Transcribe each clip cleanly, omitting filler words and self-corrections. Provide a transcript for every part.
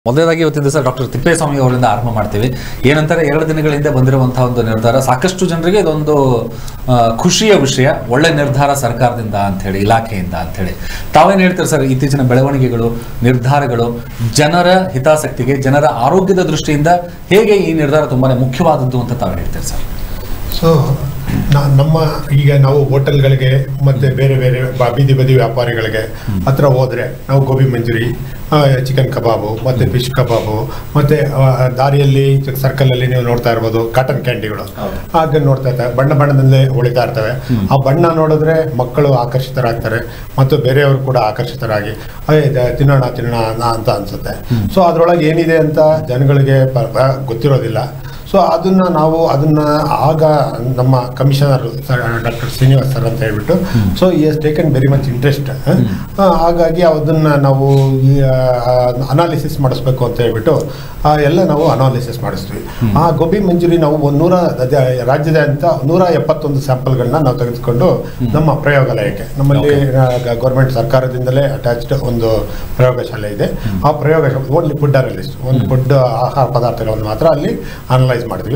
ಮೊದಲನೇದಾಗಿ ಇವತ್ತಿನ ದಿವಸ ಡಾಕ್ಟರ್ ತಿಪ್ಪೇಸ್ವಾಮಿ ಅವರಿಂದ ಆರಂಭ ಮಾಡ್ತೀವಿ. ಏನಂತಾರೆ, 2 ದಿನಗಳ ಹಿಂದೆ ಬಂದಿರುವಂತಹ ಒಂದು ನಿರ್ಧಾರ ಸಾಕಷ್ಟು ಜನರಿಗೆ ಇದೊಂದು ಖುಷಿಯ ವಿಷಯ, ಒಳ್ಳೆ ನಿರ್ಧಾರ ಸರ್ಕಾರದಿಂದ ಅಂತ ಹೇಳಿ, ಇಲಾಖೆಯಿಂದ ಅಂತ ಹೇಳಿ. ತಾವೇನು ಹೇಳ್ತೀರಿ ಸರ್, ಇತ್ತೀಚಿನ ಬೆಳವಣಿಗೆಗಳು, ನಿರ್ಧಾರಗಳು ಜನರ ಹಿತಾಸಕ್ತಿಗೆ, ಜನರ ಆರೋಗ್ಯದ ದೃಷ್ಟಿಯಿಂದ ಹೇಗೆ ಈ ನಿರ್ಧಾರ ತುಂಬಾನೇ ಮುಖ್ಯವಾದದ್ದು ಅಂತ ತಾವು ಹೇಳ್ತೀರಿ ಸರ್? ಸೊ ನಮ್ಮ ಈಗ ನಾವು ಹೋಟೆಲ್ಗಳಿಗೆ ಮತ್ತು ಬೇರೆ ಬೇರೆ ಬೀದಿ ಬದಿ ವ್ಯಾಪಾರಿಗಳಿಗೆ ಹತ್ರ ಹೋದರೆ ನಾವು ಗೋಬಿ ಮಂಚೂರಿ, ಚಿಕನ್ ಕಬಾಬು ಮತ್ತು ಫಿಶ್ ಕಬಾಬು ಮತ್ತು ದಾರಿಯಲ್ಲಿ ಸರ್ಕಲಲ್ಲಿ ನೀವು ನೋಡ್ತಾ ಇರ್ಬೋದು ಕಾಟನ್ ಕ್ಯಾಂಡಿಗಳು, ಅದನ್ನು ನೋಡ್ತಾ ಇರ್ತವೆ, ಬಣ್ಣ ಬಣ್ಣದಲ್ಲೇ ಉಳಿತಾ ಇರ್ತವೆ. ಆ ಬಣ್ಣ ನೋಡಿದ್ರೆ ಮಕ್ಕಳು ಆಕರ್ಷಿತರಾಗ್ತಾರೆ ಮತ್ತು ಬೇರೆಯವರು ಕೂಡ ಆಕರ್ಷಿತರಾಗಿ ತಿನ್ನೋಣ ಅಂತ ಅನಿಸುತ್ತೆ. ಸೊ ಅದರೊಳಗೆ ಏನಿದೆ ಅಂತ ಜನಗಳಿಗೆ ಗೊತ್ತಿರೋದಿಲ್ಲ. ಸೊ ಅದನ್ನು ಆಗ ನಮ್ಮ ಕಮಿಷನರ್ ಡಾಕ್ಟರ್ ಶ್ರೀನಿವಾಸ್ ಸರ್ ಅಂತ ಹೇಳ್ಬಿಟ್ಟು, ಸೊ ಈ ಹಸ್ ಟೇಕನ್ ವೆರಿ ಮಚ್ ಇಂಟ್ರೆಸ್ಟ್. ಹಾಗಾಗಿ ಅದನ್ನು ನಾವು ಈ ಅನಾಲಿಸಿಸ್ ಮಾಡಿಸ್ಬೇಕು ಅಂತ ಹೇಳ್ಬಿಟ್ಟು ಎಲ್ಲ ನಾವು ಅನಾಲಿಸಿಸ್ ಮಾಡಿಸ್ತೀವಿ. ಆ ಗೋಬಿ ಮಂಚೂರಿ ನಾವು ರಾಜ್ಯದಾದ್ಯಂತ 171 ಸ್ಯಾಂಪಲ್ಗಳನ್ನ ನಾವು ತೆಗೆದುಕೊಂಡು ನಮ್ಮ ಪ್ರಯೋಗಾಲಯಕ್ಕೆ, ನಮ್ಮಲ್ಲಿ ಗೌರ್ಮೆಂಟ್ ಸರ್ಕಾರದಿಂದಲೇ ಅಟ್ಯಾಚ್ಡ್ ಒಂದು ಪ್ರಯೋಗಶಾಲೆ ಇದೆ. ಆ ಪ್ರಯೋಗಶಾಲೆ ಓನ್ಲಿ ಫುಡ್ ಅನಾಲಿಸ್ಟ್, ಒಂದು ಫುಡ್ ಆಹಾರ ಪದಾರ್ಥಗಳನ್ನು ಮಾತ್ರ ಅಲ್ಲಿ ಅನಲೈಸ್ ಮಾಡ್ತೀವಿ.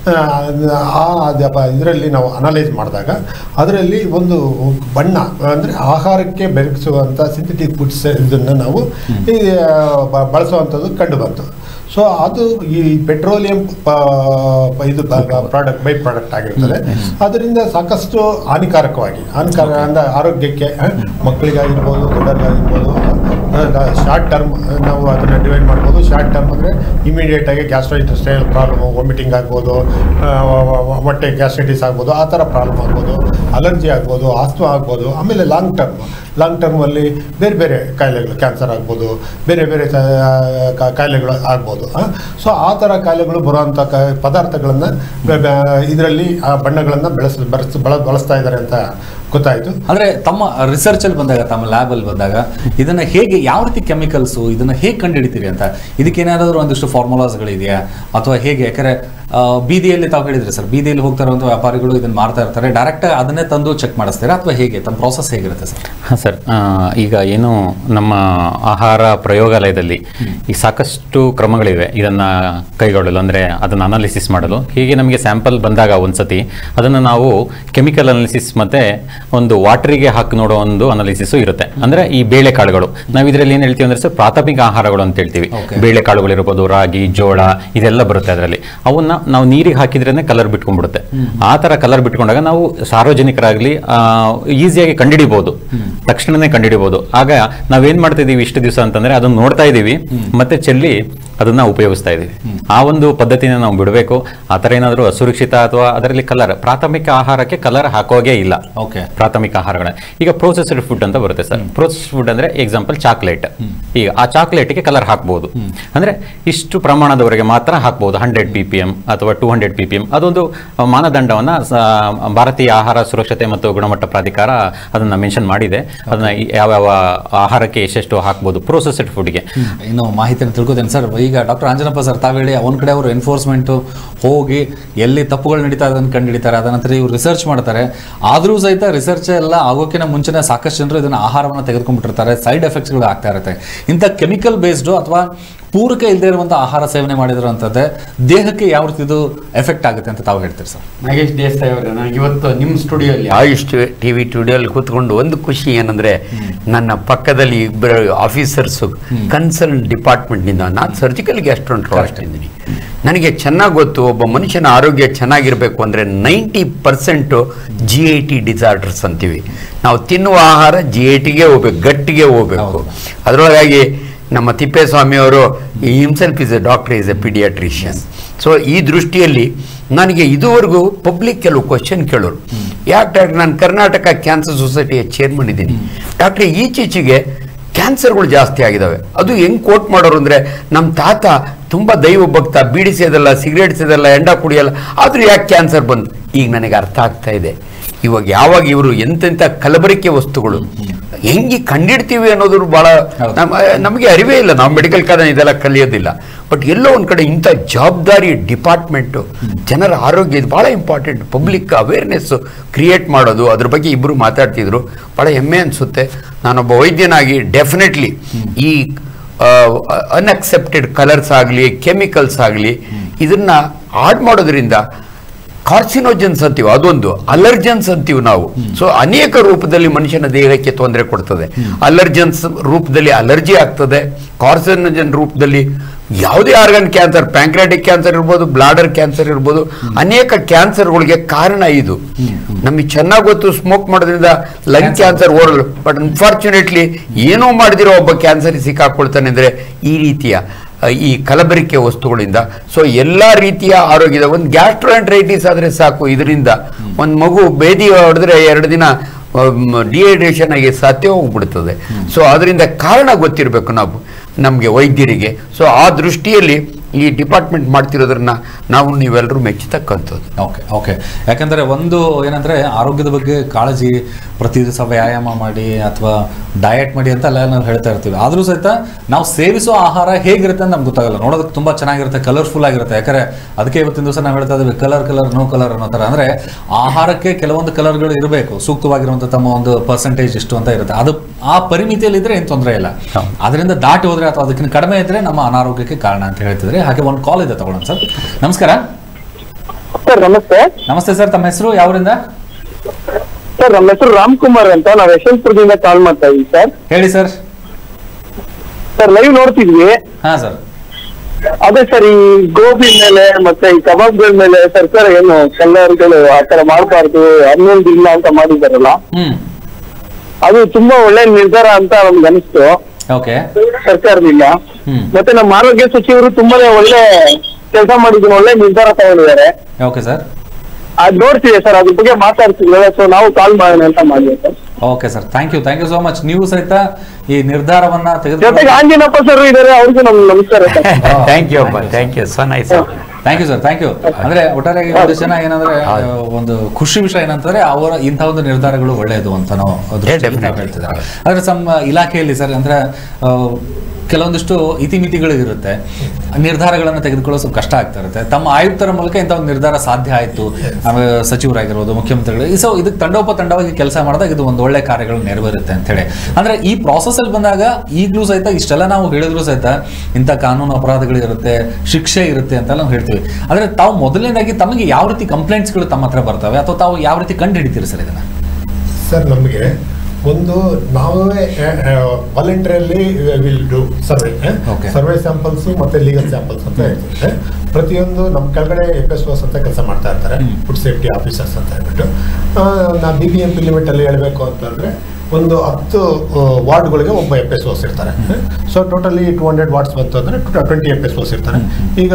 ಇದರಲ್ಲಿ ನಾವು ಅನಲೈಸ್ ಮಾಡಿದಾಗ ಅದರಲ್ಲಿ ಒಂದು ಬಣ್ಣ ಅಂದರೆ ಆಹಾರಕ್ಕೆ ಬೆರಗಿಸುವಂಥ ಸಿಂಥೆಟಿಕ್ ಫುಡ್ಸ್ ಇದನ್ನು ನಾವು ಬಳಸುವಂಥದ್ದು ಕಂಡು ಬಂತು. ಸೊ ಅದು ಈ ಪೆಟ್ರೋಲಿಯಂ ಇದು ಬೈ ಪ್ರಾಡಕ್ಟ್ ಆಗಿರ್ತದೆ. ಅದರಿಂದ ಸಾಕಷ್ಟು ಹಾನಿಕಾರಕ ಅಂದರೆ ಆರೋಗ್ಯಕ್ಕೆ, ಮಕ್ಕಳಿಗಾಗಿರ್ಬೋದು, ದೊಡ್ಡರಿಗಾಗಿರ್ಬೋದು, ಶಾರ್ಟ್ ಟರ್ಮ್ ನಾವು ಅದನ್ನು ಡಿವೈಡ್ ಮಾಡ್ಬೋದು. ಶಾರ್ಟ್ ಟರ್ಮ್ ಅಂದರೆ ಇಮಿಡಿಯೇಟಾಗಿ ಗ್ಯಾಸ್ಟ್ರೈಟಿಸ್ ಪ್ರಾಬ್ಲಮು, ವಾಮಿಟಿಂಗ್ ಆಗ್ಬೋದು, ಹೊಟ್ಟೆ ಗ್ಯಾಸ್ಟ್ರೈಟಿಸ್ ಆಗ್ಬೋದು, ಆ ಥರ ಪ್ರಾಬ್ಲಮ್ ಆಗ್ಬೋದು, ಅಲರ್ಜಿ ಆಗ್ಬೋದು, ಆಸ್ತಮಾ ಆಗ್ಬೋದು. ಆಮೇಲೆ ಲಾಂಗ್ ಟರ್ಮಲ್ಲಿ ಬೇರೆ ಬೇರೆ ಕಾಯಿಲೆಗಳು, ಕ್ಯಾನ್ಸರ್ ಆಗ್ಬೋದು, ಬೇರೆ ಬೇರೆ ಕಾಯಿಲೆಗಳು ಆಗ್ಬೋದು. ಸೊ ಆ ಥರ ಕಾಯಿಲೆಗಳು ಬರುವಂಥ ಪದಾರ್ಥಗಳನ್ನು ಇದರಲ್ಲಿ ಆ ಬಣ್ಣಗಳನ್ನು ಬಳಸ್ತಾ ಇದ್ದಾರೆ ಅಂತ ಗೊತ್ತಾಯಿತು. ಅಂದರೆ ತಮ್ಮ ರಿಸರ್ಚಲ್ಲಿ ಬಂದಾಗ, ತಮ್ಮ ಲ್ಯಾಬಲ್ಲಿ ಬಂದಾಗ ಇದನ್ನು ಹೇಗೆ, ಯಾವ ರೀತಿ ಕೆಮಿಕಲ್ಸು, ಇದನ್ನು ಹೇಗೆ ಕಂಡುಹಿಡಿತೀರಿ ಅಂತ, ಇದಕ್ಕೇನಾದರೂ ಒಂದಿಷ್ಟು ಫಾರ್ಮುಲಾಸ್ಗಳಿದೆಯಾ ಅಥವಾ ಹೇಗೆ? ಯಾಕಂದರೆ ಬೀದಿಯಲ್ಲಿ ತಾವು ಹೇಳಿದ್ರಿ ಸರ್, ಬೀದಿಯಲ್ಲಿ ಹೋಗ್ತಾ ಇರುವಂಥ ವ್ಯಾಪಾರಿಗಳು ಇದನ್ನು ಮಾರ್ತಾ ಇರ್ತಾರೆ, ಡೈರೆಕ್ಟಾಗಿ ಅದನ್ನೇ ತಂದು ಚೆಕ್ ಮಾಡಿಸ್ತೀರಾ ಅಥವಾ ಹೇಗೆ? ತಮ್ಮ ಪ್ರಾಸೆಸ್ ಹೇಗಿರುತ್ತೆ ಸರ್? ಹಾಂ ಸರ್, ಈಗ ಏನು ನಮ್ಮ ಆಹಾರ ಪ್ರಯೋಗಾಲಯದಲ್ಲಿ ಈ ಸಾಕಷ್ಟು ಕ್ರಮಗಳಿವೆ ಇದನ್ನು ಕೈಗೊಳ್ಳಲು, ಅಂದರೆ ಅದನ್ನು ಅನಾಲಿಸಿಸ್ ಮಾಡಲು. ಹೀಗೆ ನಮಗೆ ಸ್ಯಾಂಪಲ್ ಬಂದಾಗ ಒಂದ್ಸತಿ ಅದನ್ನು ನಾವು ಕೆಮಿಕಲ್ ಅನಾಲಿಸಿಸ್ ಮತ್ತು ಒಂದು ವಾಟರಿಗೆ ಹಾಕಿ ನೋಡೋ ಒಂದು ಅನಾಲಿಸಿಸು ಇರುತ್ತೆ. ಅಂದರೆ ಈ ಬೇಳೆಕಾಳುಗಳು, ನಾವು ಇದರಲ್ಲಿ ಏನು ಹೇಳ್ತೀವಿ ಅಂದರೆ ಸರ್, ಪ್ರಾಥಮಿಕ ಆಹಾರಗಳು ಅಂತ ಹೇಳ್ತೀವಿ. ಬೇಳೆಕಾಳುಗಳು ಇರ್ಬೋದು, ರಾಗಿ, ಜೋಳ, ಇದೆಲ್ಲ ಬರುತ್ತೆ ಅದರಲ್ಲಿ. ಅವನ್ನ ನಾವು ನೀರಿಗೆ ಹಾಕಿದ್ರೇ ಕಲರ್ ಬಿಟ್ಕೊಂಡ್ಬಿಡುತ್ತೆ. ಆ ಥರ ಕಲರ್ ಬಿಟ್ಕೊಂಡಾಗ ನಾವು ಸಾರ್ವಜನಿಕರಾಗಲಿ ಈಸಿಯಾಗಿ ಕಂಡುಹಿಡಿಬೋದು, ತಕ್ಷಣನೇ ಕಂಡುಹಿಡಿಬೋದು. ಆಗ ನಾವೇನ್ ಮಾಡ್ತಾ ಇದೀವಿ ಇಷ್ಟು ದಿವಸ ಅಂತಂದ್ರೆ ಅದನ್ನ ನೋಡ್ತಾ ಇದೀವಿ ಮತ್ತೆ ಚೆಲ್ಲಿ ಅದನ್ನ ಉಪಯೋಗಿಸ್ತಾ ಇದೀವಿ. ಆ ಒಂದು ಪದ್ಧತಿನ ನಾವು ಬಿಡಬೇಕು. ಆ ಥರ ಏನಾದರೂ ಅಸುರಕ್ಷಿತ ಅಥವಾ ಅದರಲ್ಲಿ ಕಲರ್, ಪ್ರಾಥಮಿಕ ಆಹಾರಕ್ಕೆ ಕಲರ್ ಹಾಕೋಗೇ ಇಲ್ಲ. ಪ್ರಾಥಮಿಕ ಆಹಾರಗಳ ಈಗ ಪ್ರೋಸೆಸ್ಡ್ ಫುಡ್ ಅಂತ ಬರುತ್ತೆ ಸರ್. ಪ್ರೋಸೆಸ್ಡ್ ಫುಡ್ ಅಂದ್ರೆ ಎಕ್ಸಾಂಪಲ್ ಚಾಕ್ಲೇಟ್. ಈಗ ಆ ಚಾಕ್ಲೇಟ್ಗೆ ಕಲರ್ ಹಾಕ್ಬೋದು, ಅಂದ್ರೆ ಇಷ್ಟು ಪ್ರಮಾಣದವರೆಗೆ ಮಾತ್ರ ಹಾಕ್ಬೋದು, 100 ppm ಅಥವಾ 200 ppm. ಅದೊಂದು ಮಾನದಂಡವನ್ನ ಭಾರತೀಯ ಆಹಾರ ಸುರಕ್ಷತೆ ಮತ್ತು ಗುಣಮಟ್ಟ ಪ್ರಾಧಿಕಾರ ಅದನ್ನ ಮೆನ್ಷನ್ ಮಾಡಿದೆ. ಅದನ್ನ ಯಾವ್ಯಾವ ಆಹಾರಕ್ಕೆ ಎಷ್ಟೆಷ್ಟು ಹಾಕ್ಬೋದು ಪ್ರೋಸೆಸ್ಡ್ ಫುಡ್ಗೆ. ಇನ್ನು ಮಾಹಿತಿಯನ್ನು ತಿಳ್ಕೊತೇನೆ ಸರ್. ಈಗ ಡಾಕ್ಟರ್ ಅಂಜನಪ್ಪ ಸರ್, ತಾವು ಹೇಳಿ ಒಂದ್ ಕಡೆ ಅವರು ಎನ್ಫೋರ್ಸ್ಮೆಂಟು ಹೋಗಿ ಎಲ್ಲಿ ತಪ್ಪುಗಳು ನಡೀತಾ ಅದನ್ನು ಕಂಡು ಹಿಡಿತಾರೆ, ಅದನಂತರ ಇವ್ರು ರಿಸರ್ಚ್ ಮಾಡ್ತಾರೆ. ಆದರೂ ಸಹಿತ ರಿಸರ್ಚ್ ಎಲ್ಲ ಆಗೋಕ್ಕಿಂತ ಮುಂಚೆನೇ ಸಾಕಷ್ಟು ಜನರು ಇದನ್ನು ಆಹಾರವನ್ನು ತೆಗೆದುಕೊಂಡ್ಬಿಟ್ಟಿರ್ತಾರೆ, ಸೈಡ್ ಎಫೆಕ್ಟ್ಸ್ಗಳು ಆಗ್ತಾ ಇರುತ್ತೆ. ಇಂಥ ಕೆಮಿಕಲ್ ಬೇಸ್ಡು ಅಥವಾ ಪೂರಕ ಇಲ್ಲದೆ ಇರುವಂಥ ಆಹಾರ ಸೇವನೆ ಮಾಡಿದಿರುವಂಥದ್ದೇ ದೇಹಕ್ಕೆ ಯಾವ ರೀತಿ ಇದು ಎಫೆಕ್ಟ್ ಆಗುತ್ತೆ ಅಂತ ತಾವು ಹೇಳ್ತೀರಿ ಸರ್? ನಾಗೇಶ್ ದೇಸಾಯಿ ಅವರೇ, ನನಗೆ ಇವತ್ತು ನಿಮ್ಮ ಸ್ಟುಡಿಯೋಲ್ಲಿ, ಆಯುಷ್ ಟಿವಿ ಸ್ಟುಡಿಯೋಲ್ಲಿ ಕೂತ್ಕೊಂಡು ಒಂದು ಖುಷಿ ಏನಂದರೆ, ನನ್ನ ಪಕ್ಕದಲ್ಲಿ ಇಬ್ಬರು ಆಫೀಸರ್ಸು ಕನ್ಸರ್ನ್ ಡಿಪಾರ್ಟ್ಮೆಂಟ್ನಿಂದ, ನಾನು ಸರ್ಜಿಕಲ್ ಗ್ಯಾಸ್ಟ್ರೋಂಟ್ರಾಲಜಿಸ್ಟ್ ಇದ್ದೀನಿ. ನನಗೆ ಚೆನ್ನಾಗಿ ಗೊತ್ತು, ಒಬ್ಬ ಮನುಷ್ಯನ ಆರೋಗ್ಯ ಚೆನ್ನಾಗಿರಬೇಕು ಅಂದರೆ 90% GIT ಡಿಸಾರ್ಡರ್ಸ್ ಅಂತೀವಿ. ನಾವು ತಿನ್ನುವ ಆಹಾರ GITಗೆ ಹೋಗ್ಬೇಕು, ಗಟ್ಟಿಗೆ ಹೋಗ್ಬೇಕು. ಅದರೊಳಗಾಗಿ ನಮ್ಮ ತಿಪ್ಪೇಸ್ವಾಮಿಯವರು himself is a doctor, is a pediatrician. So ಈ ದೃಷ್ಟಿಯಲ್ಲಿ ನನಗೆ ಇದುವರೆಗೂ ಪಬ್ಲಿಕ್ ಕೆಲವು ಕ್ವಶನ್ ಕೇಳೋರು, ಯಾಕೆ ಡಾಕ್ಟರ್ ನಾನು ಕರ್ನಾಟಕ ಕ್ಯಾನ್ಸರ್ ಸೊಸೈಟಿಯ ಚೇರ್ಮನ್ ಇದ್ದೀನಿ ಡಾಕ್ಟ್ರೆ, ಈಚೀಚೆಗೆ ಕ್ಯಾನ್ಸರ್ಗಳು ಜಾಸ್ತಿ ಆಗಿದ್ದಾವೆ. ಅದು ಹೆಂಗೆ ಕೋಟ್ ಮಾಡೋರು ಅಂದರೆ, ನಮ್ಮ ತಾತ ತುಂಬ ದೈವ ಭಕ್ತ, ಬೀಡಿ ಸೇದಲ್ಲ, ಸಿಗರೇಟ್ ಸೇದಲ್ಲ, ಎಂಡ ಕುಡಿಯಲ್ಲ, ಆದರೂ ಯಾಕೆ ಕ್ಯಾನ್ಸರ್ ಬಂತು? ಈಗ ನನಗೆ ಅರ್ಥ ಆಗ್ತಾ ಇದೆ. ಇವಾಗ ಯಾವಾಗ ಇವರು ಎಂತೆಂಥ ಕಲಬೆರಕೆ ವಸ್ತುಗಳು ಹೆಂಗೆ ಕಂಡಿಡ್ತೀವಿ ಅನ್ನೋದು ಭಾಳ ನಮಗೆ ಅರಿವೇ ಇಲ್ಲ. ನಾವು ಮೆಡಿಕಲ್ ಕಾಲೇಜ್ ಇದೆಲ್ಲ ಕಲಿಯೋದಿಲ್ಲ. ಬಟ್ ಎಲ್ಲೋ ಒಂದು ಕಡೆ ಇಂಥ ಜವಾಬ್ದಾರಿ ಡಿಪಾರ್ಟ್ಮೆಂಟು, ಜನರ ಆರೋಗ್ಯ ಇದು ಭಾಳ ಇಂಪಾರ್ಟೆಂಟ್. ಪಬ್ಲಿಕ್ ಅವೇರ್ನೆಸ್ಸು ಕ್ರಿಯೇಟ್ ಮಾಡೋದು, ಅದ್ರ ಬಗ್ಗೆ ಇಬ್ಬರು ಮಾತಾಡ್ತಿದ್ರು, ಭಾಳ ಹೆಮ್ಮೆ ಅನಿಸುತ್ತೆ. ನಾನೊಬ್ಬ ವೈದ್ಯನಾಗಿ ಡೆಫಿನೆಟ್ಲಿ ಈ ಅನ್ಅಕ್ಸೆಪ್ಟೆಡ್ ಕಲರ್ಸ್ ಆಗಲಿ ಕೆಮಿಕಲ್ಸ್ ಆಗಲಿ ಇದನ್ನ ಆಡ್ ಮಾಡೋದ್ರಿಂದ ಕಾರ್ಸಿನೋಜನ್ಸ್ ಅಂತೀವಿ, ಅದೊಂದು ಅಲರ್ಜನ್ಸ್ ಅಂತೀವಿ ನಾವು. ಸೊ ಅನೇಕ ರೂಪದಲ್ಲಿ ಮನುಷ್ಯನ ದೇಹಕ್ಕೆ ತೊಂದರೆ ಕೊಡ್ತದೆ. ಅಲರ್ಜನ್ಸ್ ರೂಪದಲ್ಲಿ ಅಲರ್ಜಿ ಆಗ್ತದೆ, ಕಾರ್ಸಿನೋಜನ್ ರೂಪದಲ್ಲಿ ಯಾವುದೇ ಆರ್ಗನ್ ಕ್ಯಾನ್ಸರ್, ಪ್ಯಾಂಕ್ರಿಯಾಟಿಕ್ ಕ್ಯಾನ್ಸರ್ ಇರ್ಬೋದು, ಬ್ಲಾಡರ್ ಕ್ಯಾನ್ಸರ್ ಇರ್ಬೋದು, ಅನೇಕ ಕ್ಯಾನ್ಸರ್ಗಳಿಗೆ ಕಾರಣ ಇದು. ನಮಗೆ ಚೆನ್ನಾಗಿ ಗೊತ್ತು ಸ್ಮೋಕ್ ಮಾಡೋದ್ರಿಂದ lung cancer oral, but unfortunately ಏನೋ ಮಾಡಿದಿರೋ ಒಬ್ಬ ಕ್ಯಾನ್ಸರ್ ಸಿಕ್ಕಾಕೊಳ್ತಾನೆ ಅಂದರೆ ಈ ರೀತಿಯ ಈ ಕಲಬೆರಕೆ ವಸ್ತುಗಳಿಂದ. ಸೊ ಎಲ್ಲ ರೀತಿಯ ಆರೋಗ್ಯದ ಒಂದು ಗ್ಯಾಸ್ಟ್ರೋಎಂಟ್ರೈಟಿಸ್ ಆದರೆ ಸಾಕು, ಇದರಿಂದ ಒಂದು ಮಗು ಬೇದಿ ಹೊಡೆದ್ರೆ 2 ದಿನ ಡಿಹೈಡ್ರೇಷನ್ ಆಗಿ ಸತ್ಯ ಹೋಗ್ಬಿಡ್ತದೆ. ಸೊ ಅದರಿಂದ ಕಾರಣ ಗೊತ್ತಿರಬೇಕು ನಮಗೆ ವೈದ್ಯರಿಗೆ. ಸೊ ಆ ದೃಷ್ಟಿಯಲ್ಲಿ ಈ ಡಿಪಾರ್ಟ್ಮೆಂಟ್ ಮಾಡ್ತಿರೋದ್ರನ್ನ ನಾವು ನೀವೆಲ್ಲರೂ ಮೆಚ್ಚತಕ್ಕಂಥದ್ದು. ಓಕೆ ಯಾಕಂದರೆ ಒಂದು ಏನಂದರೆ ಆರೋಗ್ಯದ ಬಗ್ಗೆ ಕಾಳಜಿ, ಪ್ರತಿ ದಿವಸ ವ್ಯಾಯಾಮ ಮಾಡಿ ಅಥವಾ ಡಯಟ್ ಮಾಡಿ ಅಂತ ಎಲ್ಲ ನಾವು ಹೇಳ್ತಾ ಇರ್ತೀವಿ. ಆದರೂ ಸಹಿತ ನಾವು ಸೇವಿಸೋ ಆಹಾರ ಹೇಗಿರುತ್ತೆ ಅಂತ ನಮ್ಗೆ ಗೊತ್ತಾಗಲ್ಲ. ನೋಡೋದಕ್ಕೆ ತುಂಬ ಚೆನ್ನಾಗಿರುತ್ತೆ, ಕಲರ್ಫುಲ್ ಆಗಿರುತ್ತೆ. ಯಾಕಂದರೆ ಅದಕ್ಕೆ ಇವತ್ತಿನ ದಿವಸ ನಾವು ಹೇಳ್ತಾ ಇದ್ದೀವಿ ಕಲರ್ ನೋ ಕಲರ್ ಅನ್ನೋ ಥರ. ಅಂದರೆ ಆಹಾರಕ್ಕೆ ಕೆಲವೊಂದು ಕಲರ್ಗಳು ಇರಬೇಕು, ಸೂಕ್ತವಾಗಿರುವಂಥ ತಮ್ಮ ಒಂದು ಪರ್ಸೆಂಟೇಜ್ ಇಷ್ಟು ಅಂತ ಇರುತ್ತೆ. ಅದು ಆ ಪರಿಮಿತಿಯಲ್ಲಿ ಇದ್ರೆ ಏನು ತೊಂದರೆ ಇಲ್ಲ. ಅದರಿಂದ ದಾಟಿ ಹೋದರೆ ಅಥವಾ ಅದಕ್ಕಿಂತ ಕಡಿಮೆ ಇದ್ರೆ ನಮ್ಮ ಅನಾರೋಗ್ಯಕ್ಕೆ ಕಾರಣ ಅಂತ ಹೇಳ್ತಿದ್ರೆ. ಹಾಗೆ ಒಂದು ಕಾಲ್ ಇದೆ ತಗೊಳ್ಳೋಣ ಸರ್. ನಮಸ್ಕಾರ ಸರ್. ನಮಸ್ತೆ ಸರ್, ತಮ್ಮ ಹೆಸರು ಯಾವರಿಂದ? ಸರ್ ನಮ್ಮ ಹೆಸರು ರಾಮ್ಕುಮಾರ್ ಅಂತ, ನಾವು ಯಶವಂತಪುರದಿಂದ ಕಾಲ್ ಮಾಡ್ತಾ ಇದ್ದೀವಿ ಸರ್. ಹೇಳಿ ಸರ್. ಸರ್ ಲೈವ್ ನೋಡ್ತಿದ್ವಿ. ಹಾ ಸರ್. ಅದೇ ಸರ್, ಈ ಗೋಬಿ ಮೇಲೆ ಮತ್ತೆ ಈ ಕಬಾಬ್ಗಳ ಮೇಲೆ ಸರ್ಕಾರ ಏನು ಕಲರ್ಗಳು ಆತರ ಮಾಡಬಾರ್ದು, 11 ಇಲ್ಲ ಅಂತ ಮಾಡಿದಾರಲ್ಲ, ಅದು ತುಂಬಾ ಒಳ್ಳೆ ನಿರ್ಧಾರ ಅಂತ ನಮ್ಗೆ ಅನಿಸ್ತು ಸರ್ಕಾರದಿಂದ. ಮತ್ತೆ ನಮ್ಮ ಆರೋಗ್ಯ ಸಚಿವರು ತುಂಬಾನೇ ಒಳ್ಳೆ ಕೆಲಸ ಮಾಡಿದ್ರು, ಒಳ್ಳೆ ನಿರ್ಧಾರ ತಗೊಂಡಿದ್ದಾರೆ. Okay sir. ಅದ್ ನೋಡ್ತೀವಿ ಸರ್, ಅದ್ರ ಬಗ್ಗೆ ಮಾತಾಡ್ತಿದ್ವಿ. ಸೊ ನಾವು ಕಾಲ್ ಮಾಡೋಣ ಅಂತ ಮಾಡಿದ್ವಿ sir. Okay sir, thank you so much. ನೀವು ಸಹಿತ ಈ ನಿರ್ಧಾರವನ್ನ ಜೊತೆಗೆ ಆಂಜನಪ್ಪ ಸರ್ ಇದ್ದಾರೆ, ಅವ್ರಿಗೂ ನಮ್ಗೆ ನಮಸ್ಕಾರ. Thank you so nice. Thank you. ಅಂದ್ರೆ ಒಟ್ಟಾರೆಯಾಗಿ ಒಂದು ಜನ ಏನಂದ್ರೆ ಒಂದು ಖುಷಿ ವಿಷಯ ಏನಂತಂದ್ರೆ ಅವರ ಇಂಥ ಒಂದು ನಿರ್ಧಾರಗಳು ಒಳ್ಳೆಯದು ಅಂತ ನಾವು ಹೇಳ್ತಿದ್ದಾರೆ. ಆದ್ರೆ ನಮ್ಮ ಇಲಾಖೆಯಲ್ಲಿ ಸರ್ ಅಂದ್ರೆ ಕೆಲವೊಂದಿಷ್ಟು ಇತಿಮಿತಿಗಳು ಇರುತ್ತೆ, ನಿರ್ಧಾರಗಳನ್ನು ತೆಗೆದುಕೊಳ್ಳೋ ಸ್ವಲ್ಪ ಕಷ್ಟ ಆಗ್ತಾ ಇರುತ್ತೆ. ತಮ್ಮ ಆಯುಕ್ತರ ಮೂಲಕ ಇಂಥ ಒಂದು ನಿರ್ಧಾರ ಸಾಧ್ಯ ಆಯಿತು, ಸಚಿವರಾಗಿರ್ಬೋದು, ಮುಖ್ಯಮಂತ್ರಿಗಳು. ಸೊ ಇದಕ್ಕೆ ತಂಡೋಪತಂಡವಾಗಿ ಕೆಲಸ ಮಾಡಿದಾಗ ಇದು ಒಂದು ಒಳ್ಳೆ ಕಾರ್ಯಗಳು ನೆರವೇರುತ್ತೆ ಅಂತ ಹೇಳಿ. ಅಂದ್ರೆ ಈ ಪ್ರಾಸೆಸ್ ಅಲ್ಲಿ ಬಂದಾಗ ಈಗಲೂ ಸಹಿತ ಇಷ್ಟೆಲ್ಲ ನಾವು ಹೇಳಿದ್ರು ಸಹಿತ ಇಂಥ ಕಾನೂನು ಅಪರಾಧಗಳು ಇರುತ್ತೆ, ಶಿಕ್ಷೆ ಇರುತ್ತೆ ಅಂತೆಲ್ಲ ನಾವು ಹೇಳ್ತೀವಿ. ಆದ್ರೆ ತಾವು ಮೊದಲನೇದಾಗಿ ತಮಗೆ ಯಾವ ರೀತಿ ಕಂಪ್ಲೇಂಟ್ಸ್ಗಳು ತಮ್ಮ ಹತ್ರ ಬರ್ತವೆ ಅಥವಾ ತಾವು ಯಾವ ರೀತಿ ಕಂಡು ಹಿಡಿತೀರಿ ಸರ್ ಇದನ್ನ? ಸರ್ ನಮಗೆ ಒಂದು ನಾವೇ ವಾಲಂಟ್ರಿಯಲ್ಲಿ ವಿಲ್ ಡೂ ಸರ್ವೆ ಸ್ಯಾಂಪಲ್ಸ್ ಮತ್ತೆ ಲೀಗಲ್ ಸ್ಯಾಂಪಲ್ಸ್ ಅಂತ ಹೇಳ್ತಿದ್ರೆ ಪ್ರತಿಯೊಂದು ನಮ್ಮ ಕೆಳಗಡೆ FSOs ಅಂತ ಕೆಲಸ ಮಾಡ್ತಾ ಇರ್ತಾರೆ, ಫುಡ್ ಸೇಫ್ಟಿ ಆಫೀಸರ್ಸ್ ಅಂತ ಹೇಳ್ಬಿಟ್ಟು. ನಾ BBMP ಲಿಮಿಟಲ್ಲಿ ಹೇಳಬೇಕು ಅಂತಂದರೆ ಒಂದು 10 ವಾರ್ಡ್ಗಳಿಗೆ ಒಬ್ಬ FSOs ಇರ್ತಾರೆ. ಸೊ ಟೋಟಲಿ 200 ವಾರ್ಡ್ಸ್ ಬಂತು ಅಂದರೆ 20 FSOs ಇರ್ತಾರೆ. ಈಗ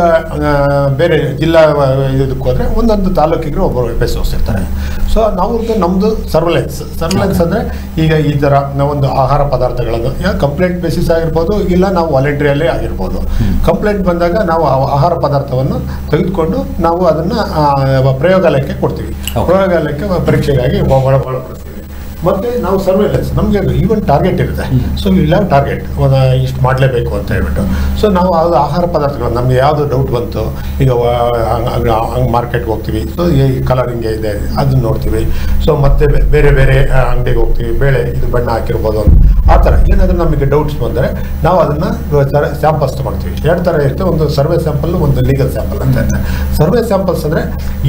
ಬೇರೆ ಜಿಲ್ಲಾ ಇದಕ್ಕೆ ಹೋದರೆ ಒಂದೊಂದು ತಾಲೂಕಿಗೆ ಒಬ್ಬರು FSOs ಇರ್ತಾರೆ. ಸೊ ನಾವು ನಮ್ಮದು ಸರ್ವೆಲೆನ್ಸ್ ಅಂದರೆ ಈಗ ಈ ಥರ ನಾವೊಂದು ಆಹಾರ ಪದಾರ್ಥಗಳನ್ನು ಕಂಪ್ಲೇಂಟ್ ಬೇಸಿಸ್ ಆಗಿರ್ಬೋದು, ಇಲ್ಲ ನಾವು ವಾಲಂಟ್ರಿಯಲ್ಲೇ ಆಗಿರ್ಬೋದು. ಕಂಪ್ಲೇಂಟ್ ಬಂದಾಗ ನಾವು ಆಹಾರ ಪದಾರ್ಥವನ್ನು ತೆಗೆದುಕೊಂಡು ನಾವು ಅದನ್ನು ಪ್ರಯೋಗಾಲಯಕ್ಕೆ ಕೊಡ್ತೀವಿ. ಪ್ರಯೋಗಾಲಯಕ್ಕೆ ಪರೀಕ್ಷೆಗಾಗಿ ಒಳಪಡಿಸ್ತೀವಿ. ಮತ್ತು ನಾವು ಸರ್ವೇಲೆನ್ಸ್, ನಮಗೆ ಈವನ್ ಟಾರ್ಗೆಟ್ ಇರುತ್ತೆ. ಸೊ ಇಲ್ಲ ಟಾರ್ಗೆಟ್ ಇಷ್ಟು ಮಾಡಲೇಬೇಕು ಅಂತ ಹೇಳ್ಬಿಟ್ಟು. ಸೊ ನಾವು ಅದು ಆಹಾರ ಪದಾರ್ಥಗಳು ನಮಗೆ ಯಾವುದು ಡೌಟ್ ಬಂತು, ಈಗ ಹಂಗೆ ಮಾರ್ಕೆಟ್ಗೆ ಹೋಗ್ತೀವಿ. ಸೊ ಈ ಕಲರ್ ಹಿಂಗೆ ಇದೆ ಅದನ್ನ ನೋಡ್ತೀವಿ. ಸೊ ಮತ್ತೆ ಬೇರೆ ಬೇರೆ ಅಂಗಡಿಗೆ ಹೋಗ್ತೀವಿ, ಬೇಳೆ ಇದು ಬಣ್ಣ ಹಾಕಿರ್ಬೋದು ಆ ಥರ ಏನಾದರೂ ನಮಗೆ ಡೌಟ್ಸ್ ಬಂದರೆ ನಾವು ಅದನ್ನು ಸ್ಯಾಂಪಲ್ಸ್ ತೊಗೊಳ್ತೀವಿ. 2 ಥರ ಇರುತ್ತೆ, ಒಂದು ಸರ್ವೆ ಸ್ಯಾಂಪಲ್, ಒಂದು ಲೀಗಲ್ ಸ್ಯಾಂಪಲ್ ಅಂತ ಇರುತ್ತೆ. ಸರ್ವೆ ಸ್ಯಾಂಪಲ್ಸ್ ಅಂದರೆ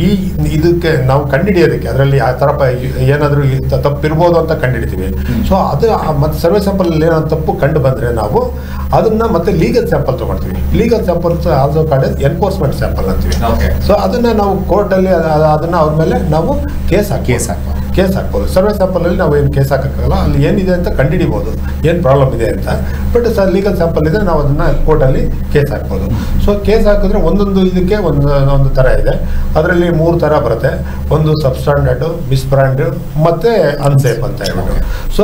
ಇದಕ್ಕೆ ನಾವು ಕಂಡುಹಿಡಿಯೋದಕ್ಕೆ ಅದರಲ್ಲಿ ಆ ಥರ ಏನಾದರೂ ತಪ್ಪಿರ್ಬೋದು ಅಂತ ಕಂಡುಹಿಡಿತೀವಿ. ಸೊ ಅದು ಮತ್ತು ಸರ್ವೆ ಸ್ಯಾಂಪಲಲ್ಲಿ ಏನಾದ್ರು ತಪ್ಪು ಕಂಡು ಬಂದರೆ ನಾವು ಅದನ್ನು ಮತ್ತೆ ಲೀಗಲ್ ಸ್ಯಾಂಪಲ್ ತೊಗೊಳ್ತೀವಿ. Legal samples also called enforcement sample ಅಂತೀವಿ. ಸೊ ಅದನ್ನು ನಾವು ಕೋರ್ಟಲ್ಲಿ ಅದನ್ನು ಅವ್ರ ಮೇಲೆ ನಾವು ಕೇಸ್ ಹಾಕ್ಬೋದು. ಸರ್ವೆ ಸ್ಯಾಂಪಲಲ್ಲಿ ನಾವು ಏನು ಕೇಸ್ ಹಾಕೋಕ್ಕಾಗಲ್ಲ, ಅಲ್ಲಿ ಏನಿದೆ ಅಂತ ಕಂಡುಹಿಡಿಬೋದು, ಏನು ಪ್ರಾಬ್ಲಮ್ ಇದೆ ಅಂತ. ಬಟ್ ಲೀಗಲ್ ಸ್ಯಾಂಪಲ್ ಇದ್ದರೆ ನಾವು ಅದನ್ನು ಕೋರ್ಟಲ್ಲಿ ಕೇಸ್ ಹಾಕ್ಬೋದು. ಸೊ ಕೇಸ್ ಹಾಕಿದ್ರೆ ಒಂದೊಂದು ಇದಕ್ಕೆ ಒಂದು ಥರ ಇದೆ. ಅದರಲ್ಲಿ 3 ಥರ ಬರುತ್ತೆ. ಒಂದು ಸಬ್ಸ್ಟ್ಯಾಂಡರ್ಡ್, ಮಿಸ್ಬ್ರ್ಯಾಂಡ್ ಮತ್ತು ಅನ್ಸೇಫ್ ಅಂತ ಹೇಳ್ಬಿಟ್ಟು. So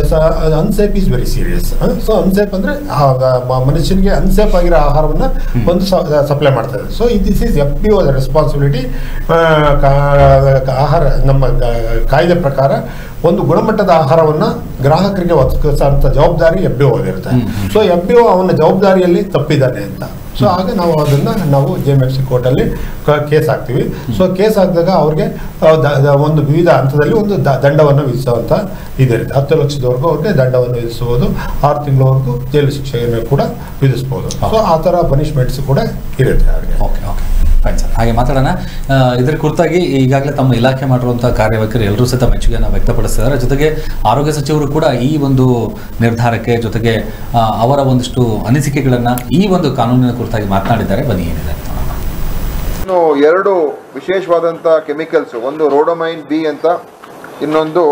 unsafe is very serious. So unsafe ಅಂದರೆ ಮನುಷ್ಯನಿಗೆ ಅನ್ಸೇಫ್ ಆಗಿರೋ ಆಹಾರವನ್ನು ಒಂದು ಸಪ್ಲೈ ಮಾಡ್ತಾರೆ. So this is FPO responsibility. ಆಹಾರ ನಮ್ಮ ಕಾಯ್ದೆ ಪ್ರಕಾರ ಒಂದು ಗುಣಮಟ್ಟದ ಆಹಾರವನ್ನು ಗ್ರಾಹಕರಿಗೆ ಒದಗಿಸುವಂಥ ಜವಾಬ್ದಾರಿ FBO ಇರುತ್ತೆ. ಸೊ FBO ಅವನ ಜವಾಬ್ದಾರಿಯಲ್ಲಿ ತಪ್ಪಿದ್ದಾನೆ ಅಂತ. ಸೊ ಆಗ ನಾವು JMFC ಕೋರ್ಟಲ್ಲಿ ಕೇಸ್ ಹಾಕ್ತೀವಿ. ಸೊ ಕೇಸ್ ಹಾಕಿದಾಗ ಅವ್ರಿಗೆ ಒಂದು ವಿವಿಧ ಹಂತದಲ್ಲಿ ಒಂದು ದಂಡವನ್ನು ವಿಧಿಸುವಂಥ ಇದಿರುತ್ತೆ. 10 ಲಕ್ಷದವರೆಗೂ ಅವ್ರಿಗೆ ದಂಡವನ್ನು ವಿಧಿಸಬಹುದು, 6 ತಿಂಗಳವರೆಗೂ ಜೈಲು ಶಿಕ್ಷೆಯನ್ನು ಕೂಡ ವಿಧಿಸ್ಬೋದು. ಸೊ ಆ ಥರ ಪನಿಷ್ಮೆಂಟ್ಸ್ ಕೂಡ ಇರುತ್ತೆ ಅವ್ರಿಗೆ. Okay okay fine sir. ಹಾಗೆ ಮಾತಾಡೋಣ. ಇದರ ಕುರಿತಾಗಿ ಈಗಾಗಲೇ ತಮ್ಮ ಇಲಾಖೆ ಮಾಡಿರುವಂಥ ಕಾರ್ಯವೈಖರಿ ಎಲ್ಲರೂ ಸಹಿತ ಮೆಚ್ಚುಗೆಯನ್ನು ವ್ಯಕ್ತಪಡಿಸಿದ್ದಾರೆ. ಜೊತೆಗೆ ಆರೋಗ್ಯ ಸಚಿವರು ಕೂಡ ಈ ಒಂದು ನಿರ್ಧಾರಕ್ಕೆ ಜೊತೆಗೆ ಅವರ ಒಂದಿಷ್ಟು ಅನಿಸಿಕೆಗಳನ್ನು ಈ ಒಂದು ಕಾನೂನಿನ ಕುರಿತಾಗಿ ಮಾತನಾಡಿದ್ದಾರೆ. ಬನ್ನಿ ಏನಿದೆ ಇನ್ನು 2 ವಿಶೇಷವಾದಂಥ ಕೆಮಿಕಲ್ಸ್, ಒಂದು ರೋಡೋಮೈನ್ ಬಿ ಅಂತ, ಇನ್ನೊಂದು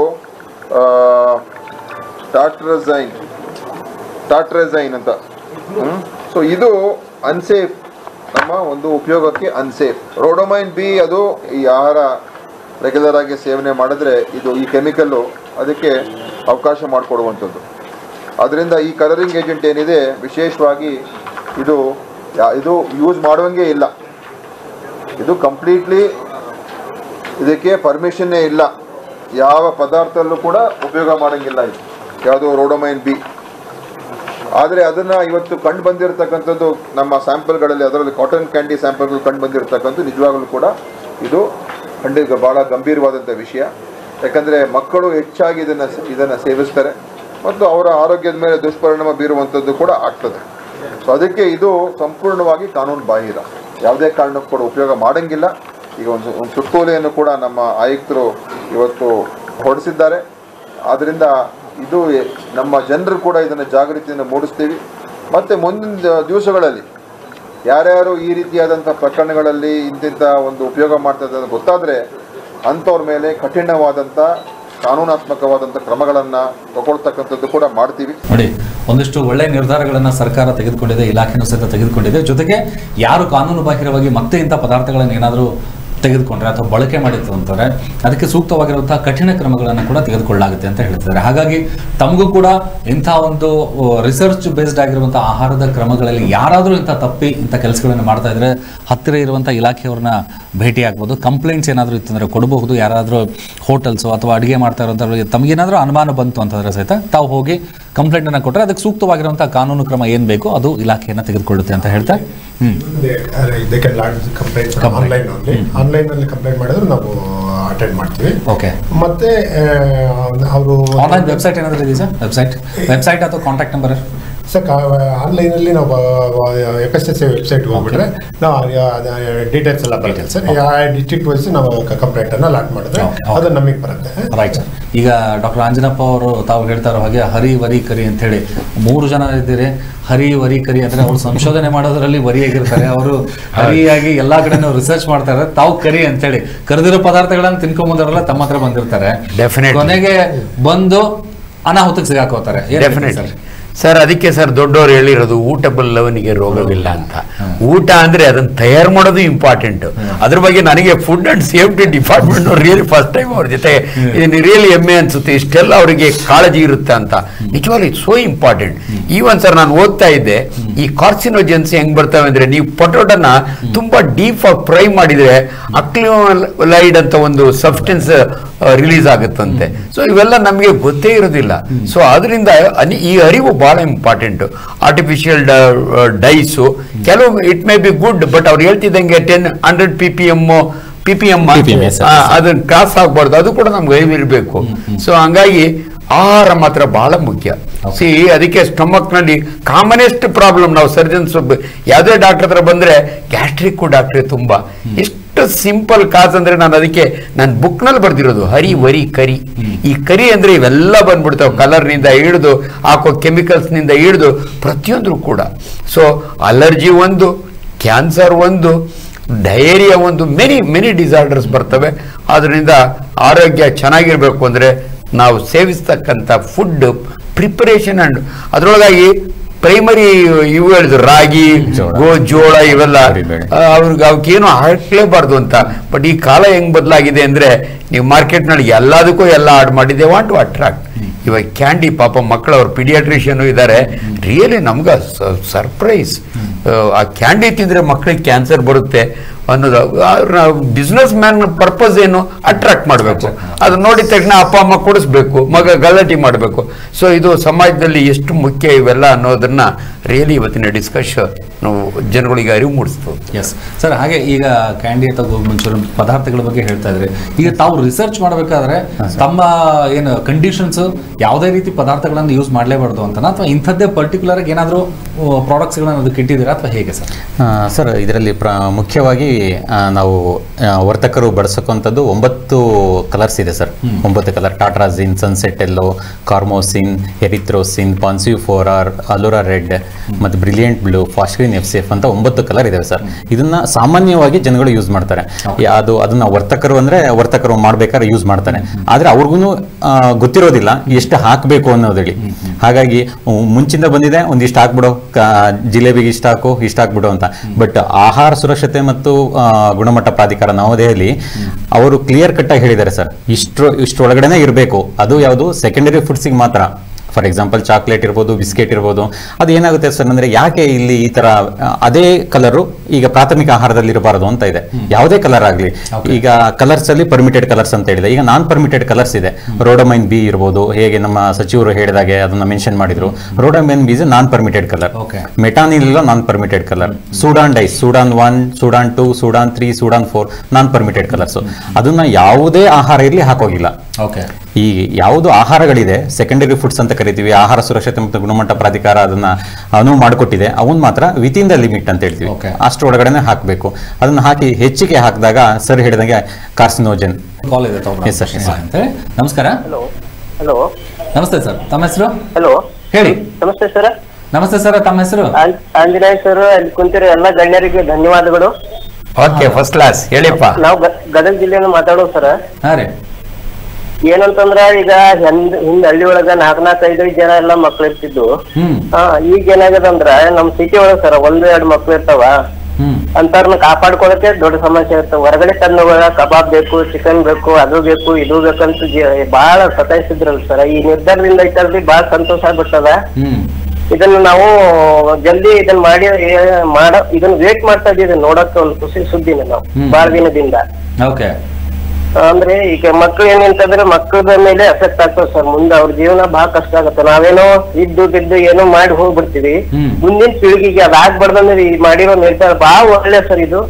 ಟಾಟ್ರೆಝೈನ್ ಅಂತ. ಸೊ ಇದು ಅನ್ಸೇಫ್, ನಮ್ಮ ಒಂದು ಉಪಯೋಗಕ್ಕೆ ಅನ್ಸೇಫ್. ರೋಡೋಮೈನ್ ಬಿ ಅದು ಈ ಆಹಾರ ರೆಗ್ಯುಲರ್ ಆಗಿ ಸೇವನೆ ಮಾಡಿದ್ರೆ ಇದು ಈ ಕೆಮಿಕಲ್ಲು ಅದಕ್ಕೆ ಅವಕಾಶ ಮಾಡಿಕೊಡುವಂಥದ್ದು. ಅದರಿಂದ ಈ ಕಲರಿಂಗ್ ಏಜೆಂಟ್ ಏನಿದೆ ವಿಶೇಷವಾಗಿ ಇದು ಯೂಸ್ ಮಾಡುವಂಗೆ ಇಲ್ಲ. ಇದು ಕಂಪ್ಲೀಟ್ಲಿ ಇದಕ್ಕೆ ಪರ್ಮಿಷನ್ನೇ ಇಲ್ಲ, ಯಾವ ಪದಾರ್ಥದಲ್ಲೂ ಕೂಡ ಉಪಯೋಗ ಮಾಡೋಂಗಿಲ್ಲ ಇದು ಯಾವುದು ರೋಡೋಮೈನ್ ಬಿ. ಆದರೆ ಅದನ್ನು ಇವತ್ತು ಕಂಡು ಬಂದಿರತಕ್ಕಂಥದ್ದು ನಮ್ಮ ಸ್ಯಾಂಪಲ್ಗಳಲ್ಲಿ, ಅದರಲ್ಲಿ ಕಾಟನ್ ಕ್ಯಾಂಡಿ ಸ್ಯಾಂಪಲ್ಗಳು ಕಂಡು ಬಂದಿರತಕ್ಕಂಥ ನಿಜವಾಗಲೂ ಕೂಡ ಇದು ಭಾಳ ಗಂಭೀರವಾದಂಥ ವಿಷಯ. ಯಾಕಂದರೆ ಮಕ್ಕಳು ಹೆಚ್ಚಾಗಿ ಇದನ್ನು ಸೇವಿಸ್ತಾರೆ ಮತ್ತು ಅವರ ಆರೋಗ್ಯದ ಮೇಲೆ ದುಷ್ಪರಿಣಾಮ ಬೀರುವಂಥದ್ದು ಕೂಡ ಆಗ್ತದೆ. ಸೊ ಅದಕ್ಕೆ ಇದು ಸಂಪೂರ್ಣವಾಗಿ ಕಾನೂನು ಬಾಹಿರ, ಯಾವುದೇ ಕಾರಣಕ್ಕೂ ಕೂಡ ಉಪಯೋಗ ಮಾಡೋಂಗಿಲ್ಲ. ಈಗ ಒಂದು ಸುತ್ತೋಲೆಯನ್ನು ಕೂಡ ನಮ್ಮ ಆಯುಕ್ತರು ಇವತ್ತು ಹೊರಡಿಸಿದ್ದಾರೆ. ಆದ್ದರಿಂದ ಇದು ನಮ್ಮ ಜನರು ಕೂಡ ಇದನ್ನು ಜಾಗೃತಿಯನ್ನು ಮೂಡಿಸ್ತೀವಿ. ಮತ್ತು ಮುಂದಿನ ದಿವಸಗಳಲ್ಲಿ ಯಾರ್ಯಾರು ಈ ರೀತಿಯಾದಂಥ ಪ್ರಕರಣಗಳಲ್ಲಿ ಇಂತಿಂಥ ಒಂದು ಉಪಯೋಗ ಮಾಡ್ತಾ ಇದ್ದಾರೆ ಗೊತ್ತಾದರೆ ಅಂಥವ್ರ ಮೇಲೆ ಕಠಿಣವಾದಂಥ ಕಾನೂನಾತ್ಮಕವಾದಂಥ ಕ್ರಮಗಳನ್ನು ತಗೊಳ್ತಕ್ಕಂಥದ್ದು ಕೂಡ ಮಾಡ್ತೀವಿ. ನೋಡಿ, ಒಂದಿಷ್ಟು ಒಳ್ಳೆಯ ನಿರ್ಧಾರಗಳನ್ನು ಸರ್ಕಾರ ತೆಗೆದುಕೊಂಡಿದೆ, ಇಲಾಖೆನೂ ಸಹಿತ ತೆಗೆದುಕೊಂಡಿದೆ. ಜೊತೆಗೆ ಯಾರು ಕಾನೂನು ಬಾಹಿರವಾಗಿ ಮತ್ತೆ ಇಂಥ ಪದಾರ್ಥಗಳನ್ನು ಏನಾದರೂ ತೆಗೆದುಕೊಂಡ್ರೆ ಅಥವಾ ಬಳಕೆ ಮಾಡಿತ್ತು ಅಂತಾರೆ ಅದಕ್ಕೆ ಸೂಕ್ತವಾಗಿರುವಂತಹ ಕಠಿಣ ಕ್ರಮಗಳನ್ನು ಕೂಡ ತೆಗೆದುಕೊಳ್ಳಲಾಗುತ್ತೆ ಅಂತ ಹೇಳ್ತಿದ್ದಾರೆ. ಹಾಗಾಗಿ ತಮಗೂ ಕೂಡ ಇಂಥ ಒಂದು ರಿಸರ್ಚ್ ಬೇಸ್ಡ್ ಆಗಿರುವಂತಹ ಆಹಾರದ ಕ್ರಮಗಳಲ್ಲಿ ಯಾರಾದರೂ ಇಂಥ ಕೆಲಸಗಳನ್ನು ಮಾಡ್ತಾ ಇದ್ರೆ ಹತ್ತಿರ ಇರುವಂಥ ಇಲಾಖೆಯವ್ರನ್ನ ಭೇಟಿ ಆಗ್ಬೋದು. ಕಂಪ್ಲೇಂಟ್ಸ್ ಏನಾದರೂ ಇತ್ತಂದರೆ ಕೊಡಬಹುದು. ಯಾರಾದರೂ ಹೋಟೆಲ್ಸು ಅಥವಾ ಅಡುಗೆ ಮಾಡ್ತಾ ಇರೋಂಥವ್ರಿಗೆ ತಮಗೇನಾದರೂ ಅನುಮಾನ ಬಂತು ಅಂತಂದರೆ ಸಹಿತ ತಾವು ಹೋಗಿ ಕಂಪ್ಲೇಂಟನ್ನು ಕೊಟ್ಟರೆ ಅದಕ್ಕೆ ಸೂಕ್ತವಾಗಿರುವಂಥ ಕಾನೂನು ಕ್ರಮ ಏನು ಬೇಕೋ ಅದು ಇಲಾಖೆಯನ್ನು ತೆಗೆದುಕೊಳ್ಳುತ್ತೆ ಅಂತ ಹೇಳ್ತಾ ಆನ್ಲೈನಲ್ಲಿ ಕಂಪ್ಲೇಂಟ್ ಮಾಡಿದ್ರು ನಾವು ಅಟೆಂಡ್ ಮಾಡ್ತೀವಿ. ಓಕೆ. ಮತ್ತೆ ಅವರು ಆನ್ಲೈನ್ ವೆಬ್ಸೈಟ್ ಏನಾದರೂ ಇದೆ ಸರ್? ವೆಬ್ಸೈಟ್ ಅಥವಾ ಕಾಂಟ್ಯಾಕ್ಟ್ ನಂಬರ್ ಸರ್? ಆನ್ಲೈನಲ್ಲಿ ನಾವು FSSA ವೆಬ್ಸೈಟ್ಗೆ ಹೋಗ್ಬಿಟ್ರೆ ನಾವು ಡೀಟೇಲ್ಸ್ ಎಲ್ಲ ಬರುತ್ತೆ ಸರ್. ಡಿಸ್ಟ್ರಿಕ್ಟ್ ವೈಸ್ ನಾವು ಕಂಪ್ಲೇಂಟನ್ನು ಲಾಟ್ ಮಾಡಿದ್ರೆ ಅದು ನಮಗೆ ಬರುತ್ತೆ. Right sir. ಈಗ ಡಾಕ್ಟರ್ ಅಂಜನಪ್ಪ ಅವರು ತಾವು ಹೇಳ್ತಾ ಇರೋ ಹಾಗೆ ಹರಿ ವರಿ ಕರಿ ಅಂತೇಳಿ 3 ಜನ ಇದ್ದೀರಿ. ಹರಿ ವರಿ ಕರಿ ಅಂದರೆ ಅವರು ಸಂಶೋಧನೆ ಮಾಡೋದ್ರಲ್ಲಿ ವರಿಯಾಗಿರ್ತಾರೆ. ಅವರು ಹರಿಯಾಗಿ ಎಲ್ಲಾ ಕಡೆನೂ ರಿಸರ್ಚ್ ಮಾಡ್ತಾರೆ. ತಾವು ಕರಿ ಅಂತೇಳಿ ಕರೆದಿರೋ ಪದಾರ್ಥಗಳನ್ನು ತಿನ್ಕೊಂಬಂದವರೆಲ್ಲ ತಮ್ಮ ಹತ್ರ ಬಂದಿರ್ತಾರೆ. ಕೊನೆಗೆ ಬಂದು ಅನಾಹುತಕ್ಕೆ ಸಿಗಾಕೋತಾರೆ. ಸರ್ ಅದಕ್ಕೆ ಸರ್ ದೊಡ್ಡವರು ಹೇಳಿರೋದು ಊಟ ಬಲ್ಲವನಿಗೆ ರೋಗವಿಲ್ಲ ಅಂತ. ಊಟ ಅಂದ್ರೆ ಅದನ್ನ ತಯಾರು ಮಾಡೋದು ಇಂಪಾರ್ಟೆಂಟ್. ಅದ್ರ ಬಗ್ಗೆ ನನಗೆ food and safety department really first time ಅವ್ರ ಜೊತೆ ಇದನ್ನ ರಿಯಲಿ ಹೆಮ್ಮೆ ಅನ್ಸುತ್ತೆ. ಇಷ್ಟೆಲ್ಲ ಅವರಿಗೆ ಕಾಳಜಿ ಇರುತ್ತೆ ಅಂತ. ನಿಜವಾಗ್ಲೂ it's so important. Even sir ನಾನು ಓದ್ತಾ ಇದ್ದೆ, ಈ ಕಾರ್ಸಿನೋಜೆನ್ಸ್ ಹೆಂಗ್ ಬರ್ತವೆ ಅಂದ್ರೆ, ನೀವು ಪೊಟೊಟೋನ ತುಂಬಾ ಡೀಪ್ ಆಗಿ ಫ್ರೈ ಮಾಡಿದ್ರೆ ಅಕ್ಲಿನೋಲೈಡ್ ಅಂತ ಒಂದು ಸಬ್ಸ್ಟೆನ್ಸ್ ರಿಲೀಸ್ ಆಗುತ್ತಂತೆ. ಸೊ ಇವೆಲ್ಲ ನಮಗೆ ಗೊತ್ತೇ ಇರೋದಿಲ್ಲ. ಸೊ ಅದರಿಂದ ಈ ಅರಿವು ಬಹಳ ಇಂಪಾರ್ಟೆಂಟ್. ಆರ್ಟಿಫಿಷಿಯಲ್ ಡೈಸು ಕೆಲವು it may be good, but ಅವ್ರು ಹೇಳ್ತಿದ್ದಂಗೆ 100 ppm ಅದನ್ನ ಕ್ರಾಸ್ ಆಗಬಾರ್ದು. ಅದು ಕೂಡ ನಮ್ಗೆ ಅರಿವಿರಬೇಕು. ಸೊ ಹಂಗಾಗಿ ಆಹಾರ ಮಾತ್ರ ಬಹಳ ಮುಖ್ಯ. ಅದಕ್ಕೆ ಸ್ಟಮಕ್ ನಲ್ಲಿ ಕಾಮನೆಸ್ಟ್ ಪ್ರಾಬ್ಲಮ್ ನಾವು ಸರ್ಜನ್ಸ್ ಯಾವುದೇ ಡಾಕ್ಟರ್ ಹತ್ರ ಬಂದ್ರೆ ಗ್ಯಾಸ್ಟ್ರಿಕ್ ಡಾಕ್ಟ್ರೆ ತುಂಬಾ ಎಷ್ಟು ಸಿಂಪಲ್ ಕಾಸ್ ಅಂದ್ರೆ, ನಾನು ಬುಕ್ ನಲ್ಲಿ ಬರ್ದಿರೋದು ಹರಿ ವರಿ ಕರಿ. ಈ ಕರಿ ಅಂದ್ರೆ ಇವೆಲ್ಲ ಬಂದ್ಬಿಡ್ತಾವೆ, ಕಲರ್ ನಿಂದ ಹಿಡಿದು ಹಾಕೋ ಕೆಮಿಕಲ್ಸ್ ನಿಂದ ಹಿಡಿದು ಪ್ರತಿಯೊಂದ್ರು ಕೂಡ. ಸೊ ಅಲರ್ಜಿ ಒಂದು, ಕ್ಯಾನ್ಸರ್ ಒಂದು, ಡಯೇರಿಯಾ ಒಂದು, ಮೆನಿ ಡಿಸಾರ್ಡರ್ಸ್ ಬರ್ತವೆ. ಆದ್ರಿಂದ ಆರೋಗ್ಯ ಚೆನ್ನಾಗಿರ್ಬೇಕು ಅಂದ್ರೆ ನಾವು ಸೇವಿಸ್ತಕ್ಕಂಥ ಫುಡ್ ಪ್ರಿಪರೇಷನ್ ಅಂಡ್ ಅದರೊಳಗಾಗಿ ಪ್ರೈಮರಿ ಇವು ಹೇಳಿದ್ರು ರಾಗಿ, ಜೋಳ ಇವೆಲ್ಲ ಅವ್ರಿಗೆ ಅವಕ್ಕೇನು ಹಾಕ್ಲೇಬಾರ್ದು ಅಂತ. ಬಟ್ ಈ ಕಾಲ ಹೆಂಗ್ ಬದಲಾಗಿದೆ ಅಂದ್ರೆ, ನೀವು ಮಾರ್ಕೆಟ್ನಲ್ಲಿ ಎಲ್ಲದಕ್ಕೂ ಎಲ್ಲ ಆಡ್ ಮಾಡಿದೆ ವಾಂಟ್ ಟು ಅಟ್ರಾಕ್ಟ್. ಇವಾಗ ಕ್ಯಾಂಡಿ ಪಾಪ ಮಕ್ಕಳು, ಅವ್ರ ಪಿಡಿಯಾಟ್ರಿಷಿಯನ್ ಇದ್ದಾರೆ, ರಿಯಲಿ ನಮ್ಗೆ ಸರ್ಪ್ರೈಸ್. ಆ ಕ್ಯಾಂಡಿ ತಿಂದ್ರೆ ಮಕ್ಕಳಿಗೆ ಕ್ಯಾನ್ಸರ್ ಬರುತ್ತೆ. ಅನ್ನೋದು ಬಿಸ್ನೆಸ್ ಮ್ಯಾನ್ ಪರ್ಪಸ್ ಏನು ಅಟ್ರಾಕ್ಟ್ ಮಾಡಬೇಕು. ಅದು ನೋಡಿದ ತಕ್ಷಣ ಅಪ್ಪ ಅಮ್ಮ ಕೊಡಿಸ್ಬೇಕು, ಮಗ ಗಲಾಟೆ ಮಾಡಬೇಕು. ಸೊ ಇದು ಸಮಾಜದಲ್ಲಿ ಎಷ್ಟು ಮುಖ್ಯ ಇವೆಲ್ಲ ಅನ್ನೋದನ್ನ ರಿಯಲಿ ಇವತ್ತಿನ ಡಿಸ್ಕಶನ್ ನಾವು ಜನಗಳಿಗೆ ಅರಿವು ಮೂಡಿಸ್ತು. ಎಸ್ ಸರ್, ಹಾಗೆ ಈಗ ಕ್ಯಾಂಡಿ ಅಥವಾ ಮಂಚೂರಿಯನ್ ಪದಾರ್ಥಗಳ ಬಗ್ಗೆ ಹೇಳ್ತಾ ಇದ್ರಿ. ಈಗ ತಾವು ರಿಸರ್ಚ್ ಮಾಡಬೇಕಾದ್ರೆ ತಮ್ಮ ಏನು ಕಂಡೀಷನ್ಸ್ ಯಾವುದೇ ರೀತಿ ಪದಾರ್ಥಗಳನ್ನು ಯೂಸ್ ಮಾಡಲೇಬಾರ್ದು ಅಂತನಾ, ಅಥವಾ ಇಂಥದ್ದೇ ಪರ್ಟಿಕ್ಯುಲರ್ ಆಗಿ ಏನಾದರೂ ಪ್ರಾಡಕ್ಟ್ಸ್ಗಳನ್ನು ಅದಕ್ಕೆ ಇಟ್ಟಿದ್ದೀರಾ ಅಥವಾ ಹೇಗೆ ಸರ್? ಸರ್, ಇದರಲ್ಲಿ ಮುಖ್ಯವಾಗಿ ನಾವು ವರ್ತಕರು ಬಳಸಕ್ಕಂಥದ್ದು 9 ಕಲರ್ಸ್ ಇದೆ sir. 9 colour: tartrazine, sunset yellow, carmoisine, erythrosine, ponceau four R, allura red ಮತ್ತು ಬ್ರಿಲಿಯಂಟ್ ಬ್ಲೂ, ಫಾಸ್ಟ್ರೀನ್ FCF ಅಂತ 9 ಕಲರ್ ಇದಾವೆ ಸರ್. ಇದನ್ನ ಸಾಮಾನ್ಯವಾಗಿ ಜನಗಳು ಯೂಸ್ ಮಾಡ್ತಾರೆ. ಅದನ್ನ ವರ್ತಕರು ಮಾಡ್ಬೇಕಾದ್ರೆ ಯೂಸ್ ಮಾಡ್ತಾರೆ. ಆದ್ರೆ ಅವ್ರಿಗೂ ಗೊತ್ತಿರೋದಿಲ್ಲ ಎಷ್ಟು ಹಾಕಬೇಕು ಅನ್ನೋದೇಳಿ. ಹಾಗಾಗಿ ಮುಂಚಿಂದ ಬಂದಿದೆ, ಒಂದಿಷ್ಟು ಹಾಕ್ಬಿಡೋ, ಜಿಲೇಬಿಗೆ ಇಷ್ಟ ಹಾಕು, ಇಷ್ಟ ಹಾಕ್ಬಿಡು ಅಂತ. ಬಟ್ ಆಹಾರ ಸುರಕ್ಷತೆ ಮತ್ತು ಗುಣಮಟ್ಟ ಪ್ರಾಧಿಕಾರ ನವದೆಹಲಿ ಅವರು ಕ್ಲಿಯರ್ ಕಟ್ ಆಗಿ ಹೇಳಿದ್ದಾರೆ ಸರ್, ಇಷ್ಟೊಳಗಡೆನೆ ಇರಬೇಕು. ಅದು ಯಾವುದು ಸೆಕೆಂಡರಿ ಫುಡ್ಸಿಗೆ ಮಾತ್ರ. ಫಾರ್ ಎಕ್ಸಾಂಪಲ್ ಚಾಕ್ಲೇಟ್ ಇರ್ಬೋದು, ಬಿಸ್ಕೆಟ್ ಇರ್ಬೋದು. ಅದು ಏನಾಗುತ್ತೆ ಸರ್ ಅಂದರೆ, ಯಾಕೆ ಇಲ್ಲಿ ಈ ತರ ಅದೇ ಕಲರು ಈಗ ಪ್ರಾಥಮಿಕ ಆಹಾರದಲ್ಲಿ ಇರಬಾರದು ಅಂತ ಇದೆ. ಯಾವುದೇ ಕಲರ್ ಆಗಲಿ. ಈಗ ಕಲರ್ಸ್ ಅಲ್ಲಿ ಪರ್ಮಿಟೆಡ್ ಕಲರ್ಸ್ ಅಂತ ಹೇಳಿದೆ. ಈಗ ನಾನ್ ಪರ್ಮಿಟೆಡ್ ಕಲರ್ಸ್ ಇದೆ. ರೋಡಮೈನ್ ಬಿ ಇರ್ಬೋದು, ಹೇಗೆ ನಮ್ಮ ಸಚಿವರು ಹೇಳಿದಾಗೆ ಅದನ್ನ ಮೆನ್ಷನ್ ಮಾಡಿದ್ರು. Rhodamine B is non permitted colour. Metanil ಇಲ್ಲ, non permitted colour. Sudan dyes, Sudan 1, Sudan 2, Sudan 3, Sudan 4 non permitted colours. ಅದನ್ನ ಯಾವುದೇ ಆಹಾರ ಇರಲಿ ಹಾಕೋಗಿಲ್ಲ. ಈ ಯಾವುದು ಆಹಾರಗಳಿದೆ, ಸೆಕೆಂಡರಿ ಫುಡ್ಸ್ ಅಂತ ಕರಿತೀವಿ, ಆಹಾರ ಸುರಕ್ಷತೆ ಮತ್ತು ಗುಣಮಟ್ಟ ಪ್ರಾಧಿಕಾರ ಅದನ್ನ ಅನುವು ಮಾಡಿಕೊಟ್ಟಿದೆ, ಅವನ್ ಮಾತ್ರ ವಿತಿನ್ ದ ಲಿಮಿಟ್ ಅಂತ ಹೇಳ್ತೀವಿ. ಅಷ್ಟು ಒಳಗಡೆನೆ ಹಾಕಬೇಕು. ಅದನ್ನ ಹಾಕಿ ಹೆಚ್ಚಿಗೆ ಹಾಕಿದಾಗ ಸರ್ ಹೇಳಿದಂಗೆ ಕಾರ್ಸಿನೋಜನ್. ನಮಸ್ಕಾರ. ಹಲೋ, ನಮಸ್ತೆ ಸರ್, ತಮ್ಮ ಹೆಸರು ಹಲೋ ಹೇಳಿ. ನಮಸ್ತೆ ಸರ್. ನಮಸ್ತೆ ಸರ್, ತಮ್ಮ ಹೆಸರು? ಆಂಜನೇಯ ಸರ್. ಅಲ್ಲಿ ಕುಂತಿರೋ ಎಲ್ಲ ಗಣ್ಯರಿಗೆ ಧನ್ಯವಾದಗಳು. Okay, first class. ಹೇಳಿಪ್ಪ. ನಾವು ಗದಗ ಜಿಲ್ಲೆಯಿಂದ ಮಾತಾಡೋದು ಸರ್. ಹಾ ರೀ. ಏನಂತಂದ್ರ ಈಗ ಹಿಂದ್ ಹಳ್ಳಿ ಒಳಗ 4-5 ಜನ ಎಲ್ಲ ಮಕ್ಳು ಇರ್ತಿದ್ದು. ಈಗ ಏನಾಗದಂದ್ರ ನಮ್ ಸಿಟಿ ಒಳಗ ಸರ್ 1-2 ಮಕ್ಳು ಇರ್ತಾವ. ಅಂತವ್ರನ್ನ ಕಾಪಾಡ್ಕೊಳಕ್ಕೆ ದೊಡ್ಡ ಸಮಸ್ಯೆ ಇರ್ತಾವ. ಹೊರಗಡೆ ತಂದ ಕಬಾಬ್ ಬೇಕು, ಚಿಕನ್ ಬೇಕು, ಅದು ಬೇಕು, ಇದು ಬೇಕಂತ ಬಹಳ ಸತಾಯಿಸಿದ್ರಲ್ಲ ಸರ್. ಈ ನಿರ್ಧಾರದಿಂದ ಇಟ್ಟಲ್ಲಿ ಬಹಳ ಸಂತೋಷ ಆಗ್ಬಿಟ್ಟದ. ಇದನ್ನ ನಾವು ಜಲ್ದಿ ಇದನ್ನ ಇದನ್ನ ವೇಟ್ ಮಾಡ್ತಾ ಇದೀವಿ ನೋಡಕ್ಕೆ. ಒಂದು ಖುಷಿ ಸುದ್ದಿನ ನಾವು ಬಹಳ ದಿನದಿಂದ. ಅಂದ್ರೆ ಈಗ ಮಕ್ಳು ಏನಂತಂದ್ರೆ ಮಕ್ಕಳ ಮೇಲೆ ಎಫೆಕ್ಟ್ ಆಗ್ತದೆ ಸರ್. ಮುಂದೆ ಅವ್ರ ಜೀವನ ಬಹಳ ಕಷ್ಟ ಆಗುತ್ತೆ. ನಾವೇನೋ ಇದ್ದು ಏನೋ ಮಾಡಿ ಹೋಗ್ಬಿಡ್ತೀವಿ. ಮುಂದಿನ ಪೀಳಿಗೆಗೆ ಅದಾಗ್ಬಾರ್ದಂದ್ರೆ ಈ ಮಾಡಿರೋ ನಿರ್ಧಾರ ಬಹಳ ಒಳ್ಳೆ ಸರ್. ಇದು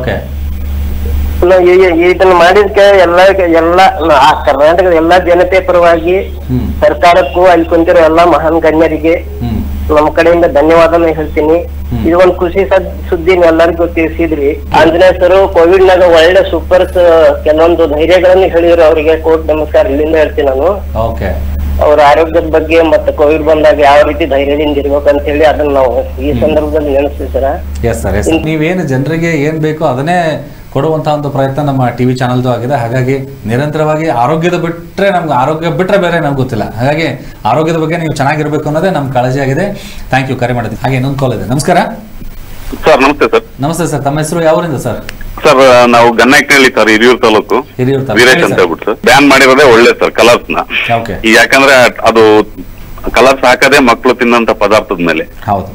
ಇದನ್ನ ಮಾಡಿದ್ಕೆ ಎಲ್ಲ ಕರ್ನಾಟಕದ ಎಲ್ಲಾ ಜನತೆ ಪರವಾಗಿ ಸರ್ಕಾರಕ್ಕೂ ಅಲ್ಲಿ ಕುಂತಿರೋ ಎಲ್ಲಾ ಮಹಾನ್ ಗಣ್ಯರಿಗೆ ನಮ್ಮ ಕಡೆಯಿಂದ ಧನ್ಯವಾದನ ಹೇಳ್ತೀನಿ. ಇದು ಒಂದು ಖುಷಿ ಸುದ್ದಿನ ಎಲ್ಲರಿಗೂ ತಿಳಿಸಿದ್ರಿ. ಆಂಜನೇಯ ಸರ್ ಕೋವಿಡ್ ನಾಗ ಒಳ್ಳೆ ಸೂಪರ್ ಕೆಲವೊಂದು ಧೈರ್ಯಗಳನ್ನು ಹೇಳಿದ್ರು. ಅವರಿಗೆ ಕೋಟಿ ನಮಸ್ಕಾರ ಇಲ್ಲಿಂದ ಹೇಳ್ತೀನಿ ನಾನು. ಅವ್ರ ಆರೋಗ್ಯದ ಬಗ್ಗೆ ಮತ್ತೆ ಕೋವಿಡ್ ಬಂದಾಗ ಯಾವ ರೀತಿ ಧೈರ್ಯದಿಂದ ಇರ್ಬೇಕಂತ ಹೇಳಿ ಅದನ್ನ ನಾವು ಈ ಸಂದರ್ಭದಲ್ಲಿ ನೆನೆಸ್ತೀವಿ ಸರ್. ನೀವೇನು ಜನರಿಗೆ ಏನ್ ಬೇಕೋ ಅದನ್ನೇ ಕೊಡುವಂತಹ ಒಂದು ಪ್ರಯತ್ನ ನಮ್ಮ ಟಿವಿ ಚಾನಲ್ದು ಆಗಿದೆ. ಹಾಗಾಗಿ ನಿರಂತರವಾಗಿ ಆರೋಗ್ಯ ಬಿಟ್ರೆ ಬೇರೆ ನಮ್ಗೆ ಗೊತ್ತಿಲ್ಲ. ಹಾಗಾಗಿ ಆರೋಗ್ಯದ ಬಗ್ಗೆ ನೀವು ಚೆನ್ನಾಗಿರ್ಬೇಕು ಅನ್ನೋದೇ ನಮ್ಮ ಕಾಳಜಿ ಆಗಿದೆ. ಥ್ಯಾಂಕ್ ಯು, ಕರೆ ಮಾಡಿದ್ವಿ. ಹಾಗೆ ಇನ್ನೊಂದು ಕಾಲ್ ಇದೆ. ನಮಸ್ಕಾರ ಸರ್. ನಮಸ್ತೆ ಸರ್. ನಮಸ್ತೆ ಸರ್, ತಮ್ಮ ಹೆಸರು? ಯಾವರಿಂದ ಸರ್? ಸರ್, ನಾವು ಗನ್ನೈಕನಹಳ್ಳಿ ಸರ್, ಹಿರಿಯೂರು ತಾಲೂಕು, ವೀರೇಶ್ ಅಂತ ಹೇಳ್ಬಿಟ್ಟು ಸರ್. ಬ್ಯಾನ್ ಮಾಡಿರೋದೇ ಒಳ್ಳೆ ಸರ್ ಕಲರ್ಸ್ ನ. ಯಾಕಂದ್ರೆ ಅದು ಕಲರ್ಸ್ ಹಾಕದೆ ಮಕ್ಕಳು ತಿನ್ನಂತ ಪದಾರ್ಥದ ಮೇಲೆ. ಹೌದು.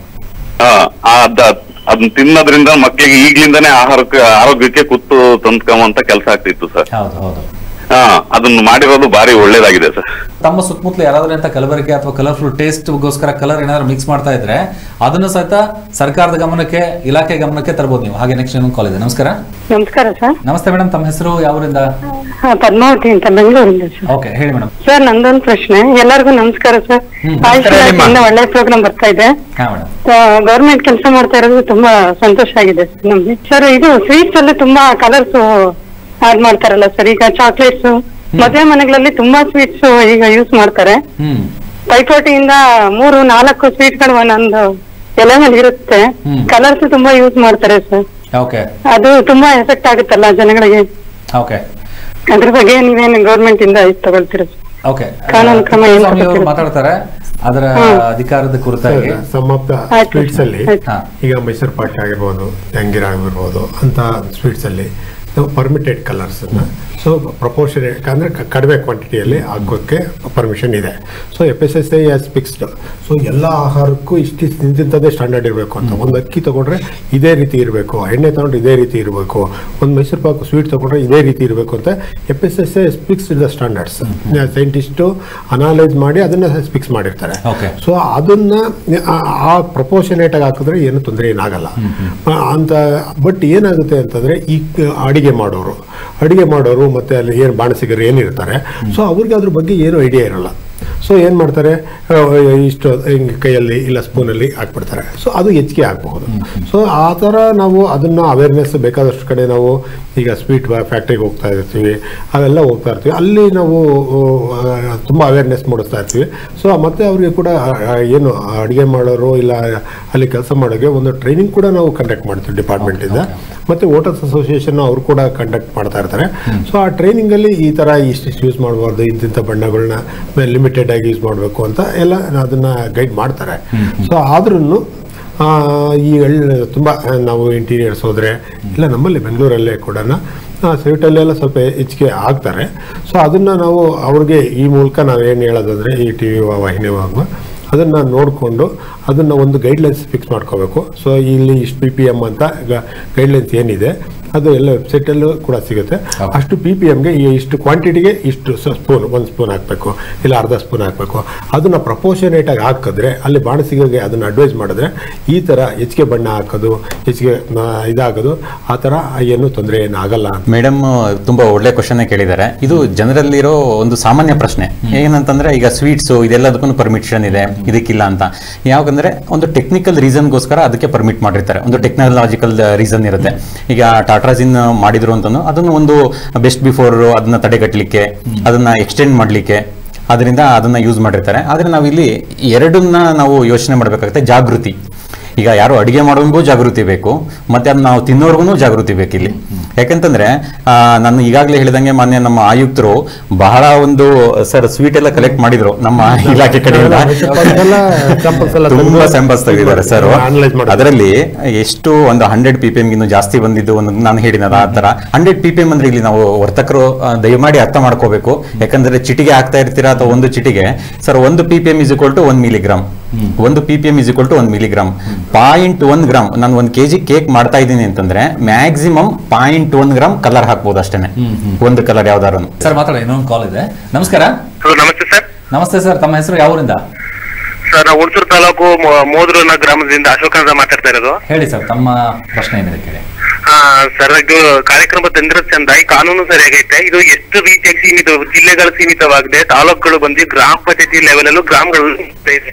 ಅದನ್ನ ತಿನ್ನೋದ್ರಿಂದ ಮಕ್ಕಳಿಗೆ ಈಗ್ಲಿಂದಾನೇ ಆರೋಗ್ಯಕ್ಕೆ ಕುತ್ತು ತಂದ್ಕೊಂಬಂತ ಕೆಲಸ ಆಗ್ತಿತ್ತು ಸರ್. ಅದನ್ನ ಮಾಡಿರೋದು ಬಾರಿ ಒಳ್ಳೇದಾಗಿದೆ ಸರ್. ತಮ್ಮ ಸುತ್ತಮುತ್ತಲು ಯಾರಾದ್ರೂ ಅಂತ ಕಲಬೆರಕೆ ಅಥವಾ ಕಲರ್ಫುಲ್ ಟೇಸ್ಟ್ಗೋಸ್ಕರ ಕಲರ್ ಏನಾದ್ರು ಮಿಕ್ಸ್ ಮಾಡ್ತಾ ಇದ್ರೆ ಅದನ್ನು ಸಹಿತ ಸರ್ಕಾರದ ಗಮನಕ್ಕೆ, ಇಲಾಖೆ ಗಮನಕ್ಕೆ ತರಬಹುದು ನೀವು. ಹಾಗೆ ನೆಕ್ಸ್ಟ್ ಇನ್ನೊಂದು ಕಾಲ್ ಇದೆ. ನಮಸ್ಕಾರ. ನಮಸ್ಕಾರ ಸರ್. ನಮಸ್ತೆ ಮೇಡಮ್, ತಮ್ಮ ಹೆಸರು? ಯಾವರಿಂದ? ಪದ್ಮಾವತಿ ಅಂತ, ಬೆಂಗಳೂರಿಂದ ಸರ್. ಓಕೆ, ಹೇಳಿ ಮೇಡಮ್. ಸರ್, ನಂದೊಂದು ಪ್ರಶ್ನೆ. ಎಲ್ಲರಿಗೂ ನಮಸ್ಕಾರ ಸರ್. ಒಳ್ಳೆ ಪ್ರೋಗ್ರಾಮ್ ಬರ್ತಾ ಇದೆ. ಗವರ್ಮೆಂಟ್ ಕೆಲಸ ಮಾಡ್ತಾ ಇರೋದು ತುಂಬಾ ಸಂತೋಷ ಆಗಿದೆ ಸರ್ ನಮ್ಗೆ. ಸರ್, ಇದು ಸ್ವೀಟ್ಸ್ ಅಲ್ಲಿ ತುಂಬಾ ಕಲರ್ಸ್ ಆಡ್ ಮಾಡ್ತಾರಲ್ಲ ಸರ್. ಈಗ ಚಾಕ್ಲೇಟ್ಸ್ ಮದುವೆ ಮನೆಗಳಲ್ಲಿ ತುಂಬಾ ಸ್ವೀಟ್ಸ್ ಈಗ ಯೂಸ್ ಮಾಡ್ತಾರೆ. ಪೈಪೋಟಿಯಿಂದ 3-4 ಸ್ವೀಟ್ಗಳು ಒಂದೊಂದು ಎಲೆ ಮೇಲೆ ಇರುತ್ತೆ. ಕಲರ್ಸ್ ತುಂಬಾ ಯೂಸ್ ಮಾಡ್ತಾರೆ ಸರ್. ಅದು ತುಂಬಾ ಎಫೆಕ್ಟ್ ಆಗುತ್ತಲ್ಲ ಜನಗಳಿಗೆ. ಅದ್ರ ಬಗ್ಗೆ ನೀವೇನು ಗವರ್ಮೆಂಟ್ ಇಂದ ತಗೊಳ್ತೀರ? ಕಾನೂನು ಕ್ರಮ ಮಾತಾಡ್ತಾರೆ ಅದರ ಅಧಿಕಾರದ ಕುರಿತಾಗಿ. ಸಮಾಪ್ತ ಸ್ವೀಟ್ಸ್ ಅಲ್ಲಿ ಈಗ ಮೈಸೂರು ಪಾಕ್ ಆಗಿರ್ಬೋದು, ಜಂಗೀರ್ ಆಗಿರ್ಬೋದು ಅಂತ ಸ್ವೀಟ್ಸ್ ಅಲ್ಲಿ ಪರ್ಮಿಟೆಡ್ ಕಲರ್ಸನ್ನು ಸೊ ಪ್ರಪೋರ್ಷನೇಟ್ ಅಂದರೆ ಕಡಿಮೆ ಕ್ವಾಂಟಿಟಿಯಲ್ಲಿ ಹಾಕೋಕ್ಕೆ ಪರ್ಮಿಷನ್ ಇದೆ. So FSSAI as fixed. So ಎಲ್ಲ ಆಹಾರಕ್ಕೂ ಇಂತಿಂಥದ್ದೇ ಸ್ಟ್ಯಾಂಡರ್ಡ್ ಇರಬೇಕು ಅಂತ. ಒಂದು ಅಕ್ಕಿ ತೊಗೊಂಡ್ರೆ ಇದೇ ರೀತಿ ಇರಬೇಕು, ಎಣ್ಣೆ ತೊಗೊಂಡ್ರೆ ಇದೇ ರೀತಿ ಇರಬೇಕು, ಒಂದು ಮೈಸೂರು ಪಾಕು ಸ್ವೀಟ್ ತೊಗೊಂಡ್ರೆ ಇದೇ ರೀತಿ ಇರಬೇಕು ಅಂತ FSSAI fixed the standards. Scientist analyse ಮಾಡಿ ಅದನ್ನು ಫಿಕ್ಸ್ ಮಾಡಿರ್ತಾರೆ. ಸೊ ಅದನ್ನು ಆ ಪ್ರಪೋರ್ಷನೇಟಾಗಿ ಹಾಕಿದ್ರೆ ಏನು ತೊಂದರೆ ಏನಾಗಲ್ಲ ಅಂತ. ಬಟ್ ಏನಾಗುತ್ತೆ ಅಂತಂದರೆ ಈ ಅಡಿಗೆ ಮಾಡೋರು ಮತ್ತು ಅಲ್ಲಿ ಏನು ಬಾಣಸಿಗರು ಏನಿರ್ತಾರೆ, ಸೊ ಅವ್ರಿಗೆ ಅದ್ರ ಬಗ್ಗೆ ಏನು ಐಡಿಯಾ ಇರಲ್ಲ. ಸೊ ಏನು ಮಾಡ್ತಾರೆ, ಇಷ್ಟು ಹಿಂಗೆ ಕೈಯಲ್ಲಿ ಇಲ್ಲ ಸ್ಪೂನಲ್ಲಿ ಹಾಕ್ಬಿಡ್ತಾರೆ. ಸೊ ಅದು ಹೆಚ್ಚಿಗೆ ಆಗಬಹುದು. ಸೊ ಆ ಥರ ನಾವು ಅದನ್ನು ಅವೇರ್ನೆಸ್ ಬೇಕಾದಷ್ಟು ಕಡೆ ನಾವು ಈಗ ಸ್ವೀಟ್ ಫ್ಯಾಕ್ಟ್ರಿಗೆ ಹೋಗ್ತಾ ಇರ್ತೀವಿ, ಅವೆಲ್ಲ ಹೋಗ್ತಾ ಇರ್ತೀವಿ, ಅಲ್ಲಿ ನಾವು ತುಂಬ ಅವೇರ್ನೆಸ್ ಮೂಡಿಸ್ತಾ ಇರ್ತೀವಿ. ಸೊ ಮತ್ತು ಅವ್ರಿಗೆ ಕೂಡ ಏನು ಅಡುಗೆ ಮಾಡೋರು ಇಲ್ಲ ಅಲ್ಲಿ ಕೆಲಸ ಮಾಡೋಕ್ಕೆ ಒಂದು ಟ್ರೈನಿಂಗ್ ಕೂಡ ನಾವು ಕಂಡಕ್ಟ್ ಮಾಡ್ತೀವಿ ಡಿಪಾರ್ಟ್ಮೆಂಟಿಂದ. ಮತ್ತು ವೋಟರ್ಸ್ ಅಸೋಸಿಯೇಷನ್ ಅವರು ಕೂಡ ಕಂಡಕ್ಟ್ ಮಾಡ್ತಾ ಇರ್ತಾರೆ. ಸೊ ಆ ಟ್ರೈನಿಂಗಲ್ಲಿ ಈ ಥರ ಇಷ್ಟು ಯೂಸ್ ಮಾಡಬಾರ್ದು, ಇಂತಿಂಥ ಬಣ್ಣಗಳನ್ನ ಲಿಮಿಟೆಡ್ ಆಗಿ ಯೂಸ್ ಮಾಡಬೇಕು ಅಂತ ಎಲ್ಲ ಅದನ್ನು ಗೈಡ್ ಮಾಡ್ತಾರೆ. ಸೊ ಆದ್ರೂ ಈ ತುಂಬ ನಾವು ಇಂಟೀರಿಯರ್ಸ್ ಹೋದರೆ ಇಲ್ಲ ನಮ್ಮಲ್ಲಿ ಬೆಂಗಳೂರಲ್ಲೇ ಕೂಡ ಸ್ವೀಟಲ್ಲೆಲ್ಲ ಸ್ವಲ್ಪ ಹೆಚ್ಚಿಗೆ ಆಗ್ತಾರೆ. ಸೊ ಅದನ್ನು ನಾವು ಅವ್ರಿಗೆ ಈ ಮೂಲಕ ನಾವು ಏನು ಹೇಳೋದಂದರೆ ಈ TV ವಾಹಿನಿ ಅದನ್ನು ನೋಡಿಕೊಂಡು ಅದನ್ನು ಒಂದು ಗೈಡ್ಲೈನ್ಸ್ ಫಿಕ್ಸ್ ಮಾಡ್ಕೋಬೇಕು. ಸೊ ಇಲ್ಲಿ ಇಷ್ಟು PPM ಅಂತ ಗೈಡ್ಲೈನ್ಸ್ ಏನಿದೆ ಅದು ಎಲ್ಲ ವೆಬ್ಸೈಟಲ್ಲೂ ಕೂಡ ಸಿಗುತ್ತೆ. ಅಷ್ಟು PPMಗೆ ಇಷ್ಟು ಕ್ವಾಂಟಿಟಿಗೆ ಇಷ್ಟು ಸ್ಪೂನ್, 1 ಸ್ಪೂನ್ ಹಾಕಬೇಕು ಇಲ್ಲ ಅರ್ಧ ಸ್ಪೂನ್ ಹಾಕಬೇಕು. ಅದನ್ನು ಪ್ರಪೋರ್ಷನೇಟಾಗಿ ಹಾಕಿದ್ರೆ ಅಲ್ಲಿ ಬಾಣಸಿಗರಿಗೆ ಅದನ್ನು ಅಡ್ವೈಸ್ ಮಾಡಿದ್ರೆ ಈ ಥರ ಹೆಚ್ಚಿಗೆ ಬಣ್ಣ ಹಾಕೋದು, ಹೆಚ್ಚಿಗೆ ಇದಾಗೋದು ಆ ಥರ ಏನು ತೊಂದರೆ ಏನಾಗಲ್ಲ. ಮೇಡಮ್ ತುಂಬ ಒಳ್ಳೆ ಕ್ವಶನ್ನೇ ಕೇಳಿದ್ದಾರೆ. ಇದು ಜನರಲ್ಲಿರೋ ಒಂದು ಸಾಮಾನ್ಯ ಪ್ರಶ್ನೆ ಏನಂತಂದ್ರೆ, ಈಗ ಸ್ವೀಟ್ಸು ಇದೆಲ್ಲದಕ್ಕೂ ಪರ್ಮಿಷನ್ ಇದೆ, ಇದಕ್ಕಿಲ್ಲ ಅಂತ. ಯಾಕಂದ್ರೆ ಒಂದು ಟೆಕ್ನಿಕಲ್ ರೀಸನ್ಗೋಸ್ಕರ ಅದಕ್ಕೆ ಪರ್ಮಿಟ್ ಮಾಡಿರ್ತಾರೆ, ಒಂದು ಟೆಕ್ನಾಲಜಿಕಲ್ ರೀಸನ್ ಇರುತ್ತೆ. ಈಗ ಟಾಟ್ರಾಜಿನ್ ಮಾಡಿದ್ರು ಅಂತಂದು ಅದನ್ನು ಒಂದು ಬೆಸ್ಟ್ ಬಿಫೋರ್ ಅದನ್ನ ತಡೆಗಟ್ಟಲಿಕ್ಕೆ, ಅದನ್ನ ಎಕ್ಸ್ಟೆಂಡ್ ಮಾಡಲಿಕ್ಕೆ ಅದರಿಂದ ಅದನ್ನ ಯೂಸ್ ಮಾಡಿರ್ತಾರೆ. ಆದರೆ ನಾವಿಲ್ಲಿ ಎರಡನ್ನ ನಾವು ಯೋಚನೆ ಮಾಡಬೇಕಾಗುತ್ತೆ. ಜಾಗೃತಿ, ಈಗ ಯಾರು ಅಡುಗೆ ಮಾಡೋರಿಗೂ ಜಾಗೃತಿ ಬೇಕು, ಮತ್ತೆ ಅದನ್ನ ನಾವು ತಿನ್ನೋರ್ಗು ಜಾಗೃತಿ ಬೇಕು ಇಲ್ಲಿ. ಯಾಕಂತಂದ್ರೆ ನಾನು ಈಗಾಗಲೇ ಹೇಳಿದಂಗೆ ಮಾನ್ಯ ನಮ್ಮ ಆಯುಕ್ತರು ಬಹಳ ಒಂದು ಸರ್ ಸ್ವೀಟ್ ಎಲ್ಲ ಕಲೆಕ್ಟ್ ಮಾಡಿದ್ರು ನಮ್ಮ ಇಲಾಖೆ ಕಡೆಯಿಂದ, ತುಂಬಾ ಸ್ಯಾಂಪಲ್ಸ್ ತೆಗೆದಿದ್ದಾರೆ ಸರ್. ಅದರಲ್ಲಿ ಎಷ್ಟು ಒಂದು 100 PPM ಗಿನ್ನು ಜಾಸ್ತಿ ಬಂದಿದ್ದು ಒಂದು ನಾನು ಹೇಳಿದ ಆ ತರ 100 PPM ಅಂದ್ರೆ ಇಲ್ಲಿ ನಾವು ವರ್ತಕರು ದಯಮಾಡಿ ಅರ್ಥ ಮಾಡ್ಕೋಬೇಕು. ಯಾಕಂದ್ರೆ ಚಿಟಿಗೆ ಹಾಕ್ತಾ ಇರ್ತೀರಾ ಅಥವಾ ಒಂದು ಚಿಟಿಗೆ sir 1 PPM = 1 milligram, 1 PPM = 1 milligram. 0.1 gram ನಾನು 1 kg ಕೇಕ್ ಮಾಡ್ತಾ ಇದ್ದೀನಿ ಅಂತಂದ್ರೆ ಮ್ಯಾಕ್ಸಿಮಮ್ 0.1 ಗ್ರಾಮ್ ಕಲರ್ ಹಾಕ್ಬೋದು ಅಷ್ಟೇನೆ, ಒಂದು ಕಲರ್ ಯಾವ್ದಾರು. ಸರ್ ಮಾತಾಡ, ಇನ್ನೊಂದು ಕಾಲ್ ಇದೆ. ನಮಸ್ಕಾರ. ನಮಸ್ತೆ ಸರ್. ನಮಸ್ತೆ ಸರ್, ತಮ್ಮ ಹೆಸರು ಯಾವೂರಿಂದ? ಸರ್ ನಾವು ಹುಣಸೂರು ತಾಲೂಕು ಮೋದ್ರನ ಗ್ರಾಮದಿಂದ ಅಶೋಕ್ ಅಂತ ಮಾತಾಡ್ತಾ ಇರೋದು. ಹೇಳಿ ಸರ್, ತಮ್ಮ ಪ್ರಶ್ನೆ ಏನಿದೆ ಕೇಳಿ. ಸರ್ ಇದು ಕಾರ್ಯಕ್ರಮ ತಂದ್ರೆ ಚಂದ, ಈ ಕಾನೂನು ಸರಿಯಾಗೈತೆ. ಇದು ಎಷ್ಟು ರೀತಿಯಾಗಿ ಸೀಮಿತ, ಜಿಲ್ಲೆಗಳು ಸೀಮಿತವಾಗಿದೆ, ತಾಲೂಕುಗಳು ಬಂದು ಗ್ರಾಮ ಪಂಚಾಯತಿ ಲೆವೆಲ್ ಅಲ್ಲೂ ಗ್ರಾಮಗಳು ಇದೆ.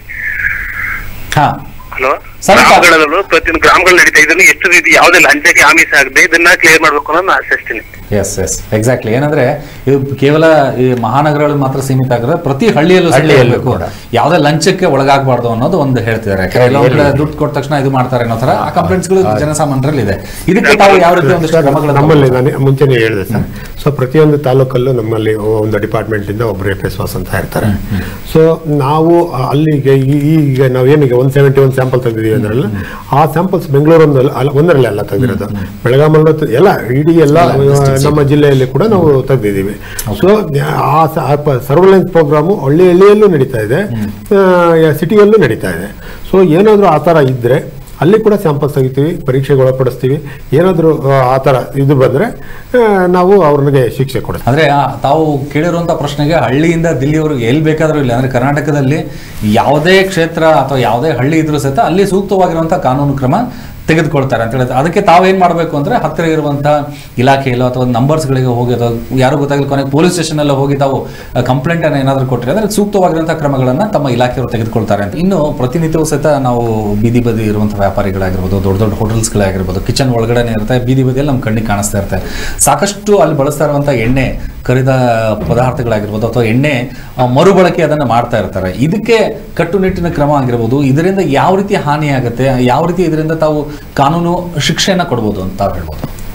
ಹಲೋ, ಗ್ರಾಮಗಳಲ್ಲೂ ಪ್ರತಿಯೊಂದು ಗ್ರಾಮಗಳು ನಡೀತಾ ಇದನ್ನು ಎಷ್ಟು ರೀತಿ ಯಾವುದೇ ಲಂಚಕ್ಕೆ ಆಮಿಷ ಆಗದೆ ಇದನ್ನ ಕ್ಲಿಯರ್ ಮಾಡ್ಬೇಕು ಅನ್ನೋದು ನಾನು ಆಶಿಸ್ತೀನಿ. Yes exactly. ಏನಂದ್ರೆ ಇದು ಕೇವಲ ಈ ಮಹಾನಗರಗಳು ಮಾತ್ರ ಸೀಮಿತ ಆಗಿದ್ರೆ ಪ್ರತಿ ಹಳ್ಳಿಯಲ್ಲೂ ಯಾವುದೇ ಲಂಚಕ್ಕೆ ಒಳಗಾಗಬಾರ್ದು ಅನ್ನೋದು ಒಂದು ಹೇಳ್ತಿದ್ದಾರೆ. ದುಡ್ಡು ಕೊಟ್ಟ ತಕ್ಷಣ ಇದು ಮಾಡ್ತಾರೆ ಅನ್ನೋ ತರ ಆ ಕಂಪ್ಲೇಂಟ್ಸ್ಗಳು ಜನಸಾಮಾನ್ಯರಲ್ಲಿ ಇದೆ. ಇದಕ್ಕೆ ತಾವು ಯಾವ ರೀತಿ ಒಂದಿಷ್ಟು ಕ್ರಮಗಳು? ನಮ್ಮಲ್ಲಿ ನಾನು ಮುಂಚೆನೇ ಹೇಳಿದೆ ಸರ್. ಸೊ ಪ್ರತಿಯೊಂದು ತಾಲೂಕಲ್ಲೂ ನಮ್ಮಲ್ಲಿ ಒಂದು ಡಿಪಾರ್ಟ್ಮೆಂಟ್ ಇಂದ ಒಬ್ಬರು FSOs ಅಂತ ಇರ್ತಾರೆ. ಸೊ ನಾವು ಅಲ್ಲಿಗೆ ಈಗ ನಾವೇನಿಗೆ 171 ಸ್ಯಾಂಪಲ್ ತೆಗೆದಿದ್ದೀವಿ ಅಂದ್ರಲ್ಲ, ಆ ಸ್ಯಾಂಪಲ್ಸ್ ಬೆಂಗಳೂರು ಒಂದರಲ್ಲೇ ಎಲ್ಲ ತೆಗೆದಿರೋದು, ಬೆಳಗಾಮಲ್ಲೂ ಎಲ್ಲ ಇಡೀ ಎಲ್ಲ ನಮ್ಮ ಜಿಲ್ಲೆಯಲ್ಲಿ ಕೂಡ ನಾವು ತೆಗೆದಿದ್ದೀವಿ. ಸೊ ಆ ಸರ್ವೆಲೆನ್ಸ್ ಪ್ರೋಗ್ರಾಮು ಹಳ್ಳಿಯಲ್ಲೂ ನಡೀತಾ ಇದೆ, ಸಿಟಿಯಲ್ಲೂ ನಡೀತಾ ಇದೆ. ಸೊ ಏನಾದರೂ ಆ ಥರ ಇದ್ದರೆ ಅಲ್ಲಿ ಕೂಡ ಸ್ಯಾಂಪಲ್ಸ್ ತೆಗಿತೀವಿ, ಪರೀಕ್ಷೆಗೆ ಒಳಪಡಿಸ್ತೀವಿ. ಏನಾದರೂ ಆ ಥರ ಇದು ಬಂದರೆ ನಾವು ಅವ್ರಿಗೆ ಶಿಕ್ಷೆ ಕೊಡ್ತೀವಿ. ಅಂದರೆ ತಾವು ಕೇಳಿರುವಂಥ ಪ್ರಶ್ನೆಗೆ ಹಳ್ಳಿಯಿಂದ ದಿಲ್ಲಿವರೆಗೆ ಎಲ್ಲಿ ಬೇಕಾದರೂ ಇಲ್ಲ, ಅಂದರೆ ಕರ್ನಾಟಕದಲ್ಲಿ ಯಾವುದೇ ಕ್ಷೇತ್ರ ಅಥವಾ ಯಾವುದೇ ಹಳ್ಳಿ ಇದ್ರೂ ಸಹಿತ ಅಲ್ಲಿ ಸೂಕ್ತವಾಗಿರುವಂಥ ಕಾನೂನು ಕ್ರಮ ತೆಗೆದುಕೊಳ್ತಾರೆ ಅಂತ ಹೇಳಿದ್ರೆ, ಅದಕ್ಕೆ ತಾವೇನು ಮಾಡಬೇಕು ಅಂದರೆ ಹತ್ತಿರ ಇರುವಂಥ ಇಲಾಖೆಯಲ್ಲೋ ಅಥವಾ ನಂಬರ್ಸ್ಗಳಿಗೆ ಹೋಗಿ ಅಥವಾ ಯಾರು ಗೊತ್ತಾಗಲಿ ಕೊನೆಗೆ ಪೊಲೀಸ್ ಸ್ಟೇಷನಲ್ಲೋ ಹೋಗಿ ತಾವು ಕಂಪ್ಲೇಂಟನ್ನು ಏನಾದರೂ ಕೊಟ್ಟರೆ ಅದಕ್ಕೆ ಸೂಕ್ತವಾಗಿರುವಂಥ ಕ್ರಮಗಳನ್ನು ತಮ್ಮ ಇಲಾಖೆಯವರು ತೆಗೆದುಕೊಳ್ತಾರೆ ಅಂತ. ಇನ್ನು ಪ್ರತಿನಿತ್ಯವೂ ಸಹಿತ ನಾವು ಬೀದಿ ಬದಿ ಇರುವಂಥ ವ್ಯಾಪಾರಿಗಳಾಗಿರ್ಬೋದು, ದೊಡ್ಡ ದೊಡ್ಡ ಹೋಟೆಲ್ಸ್ಗಳಾಗಿರ್ಬೋದು, ಕಿಚನ್ ಒಳಗಡೆ ಇರುತ್ತೆ, ಬೀದಿ ಬದಿಯಲ್ಲಿ ನಮ್ಮ ಕಣ್ಣಿಗೆ ಕಾಣಿಸ್ತಾ ಇರುತ್ತೆ. ಸಾಕಷ್ಟು ಅಲ್ಲಿ ಬಳಸ್ತಾ ಇರುವಂಥ ಎಣ್ಣೆ ಕರಿದ ಪದಾರ್ಥಗಳಾಗಿರ್ಬೋದು ಅಥವಾ ಎಣ್ಣೆ ಮರುಬಳಕೆ ಅದನ್ನು ಮಾಡ್ತಾ ಇರ್ತಾರೆ. ಇದಕ್ಕೆ ಕಟ್ಟುನಿಟ್ಟಿನ ಕ್ರಮ ಆಗಿರ್ಬೋದು, ಇದರಿಂದ ಯಾವ ರೀತಿ ಹಾನಿ ಆಗುತ್ತೆ, ಯಾವ ರೀತಿ ಇದರಿಂದ ತಾವು ಕಾನೂನು ಶಿಕ್ಷೆಯನ್ನು ಕೊಡ್ಬೋದು ಅಂತ ತಾವು ಹೇಳ್ಬೋದು?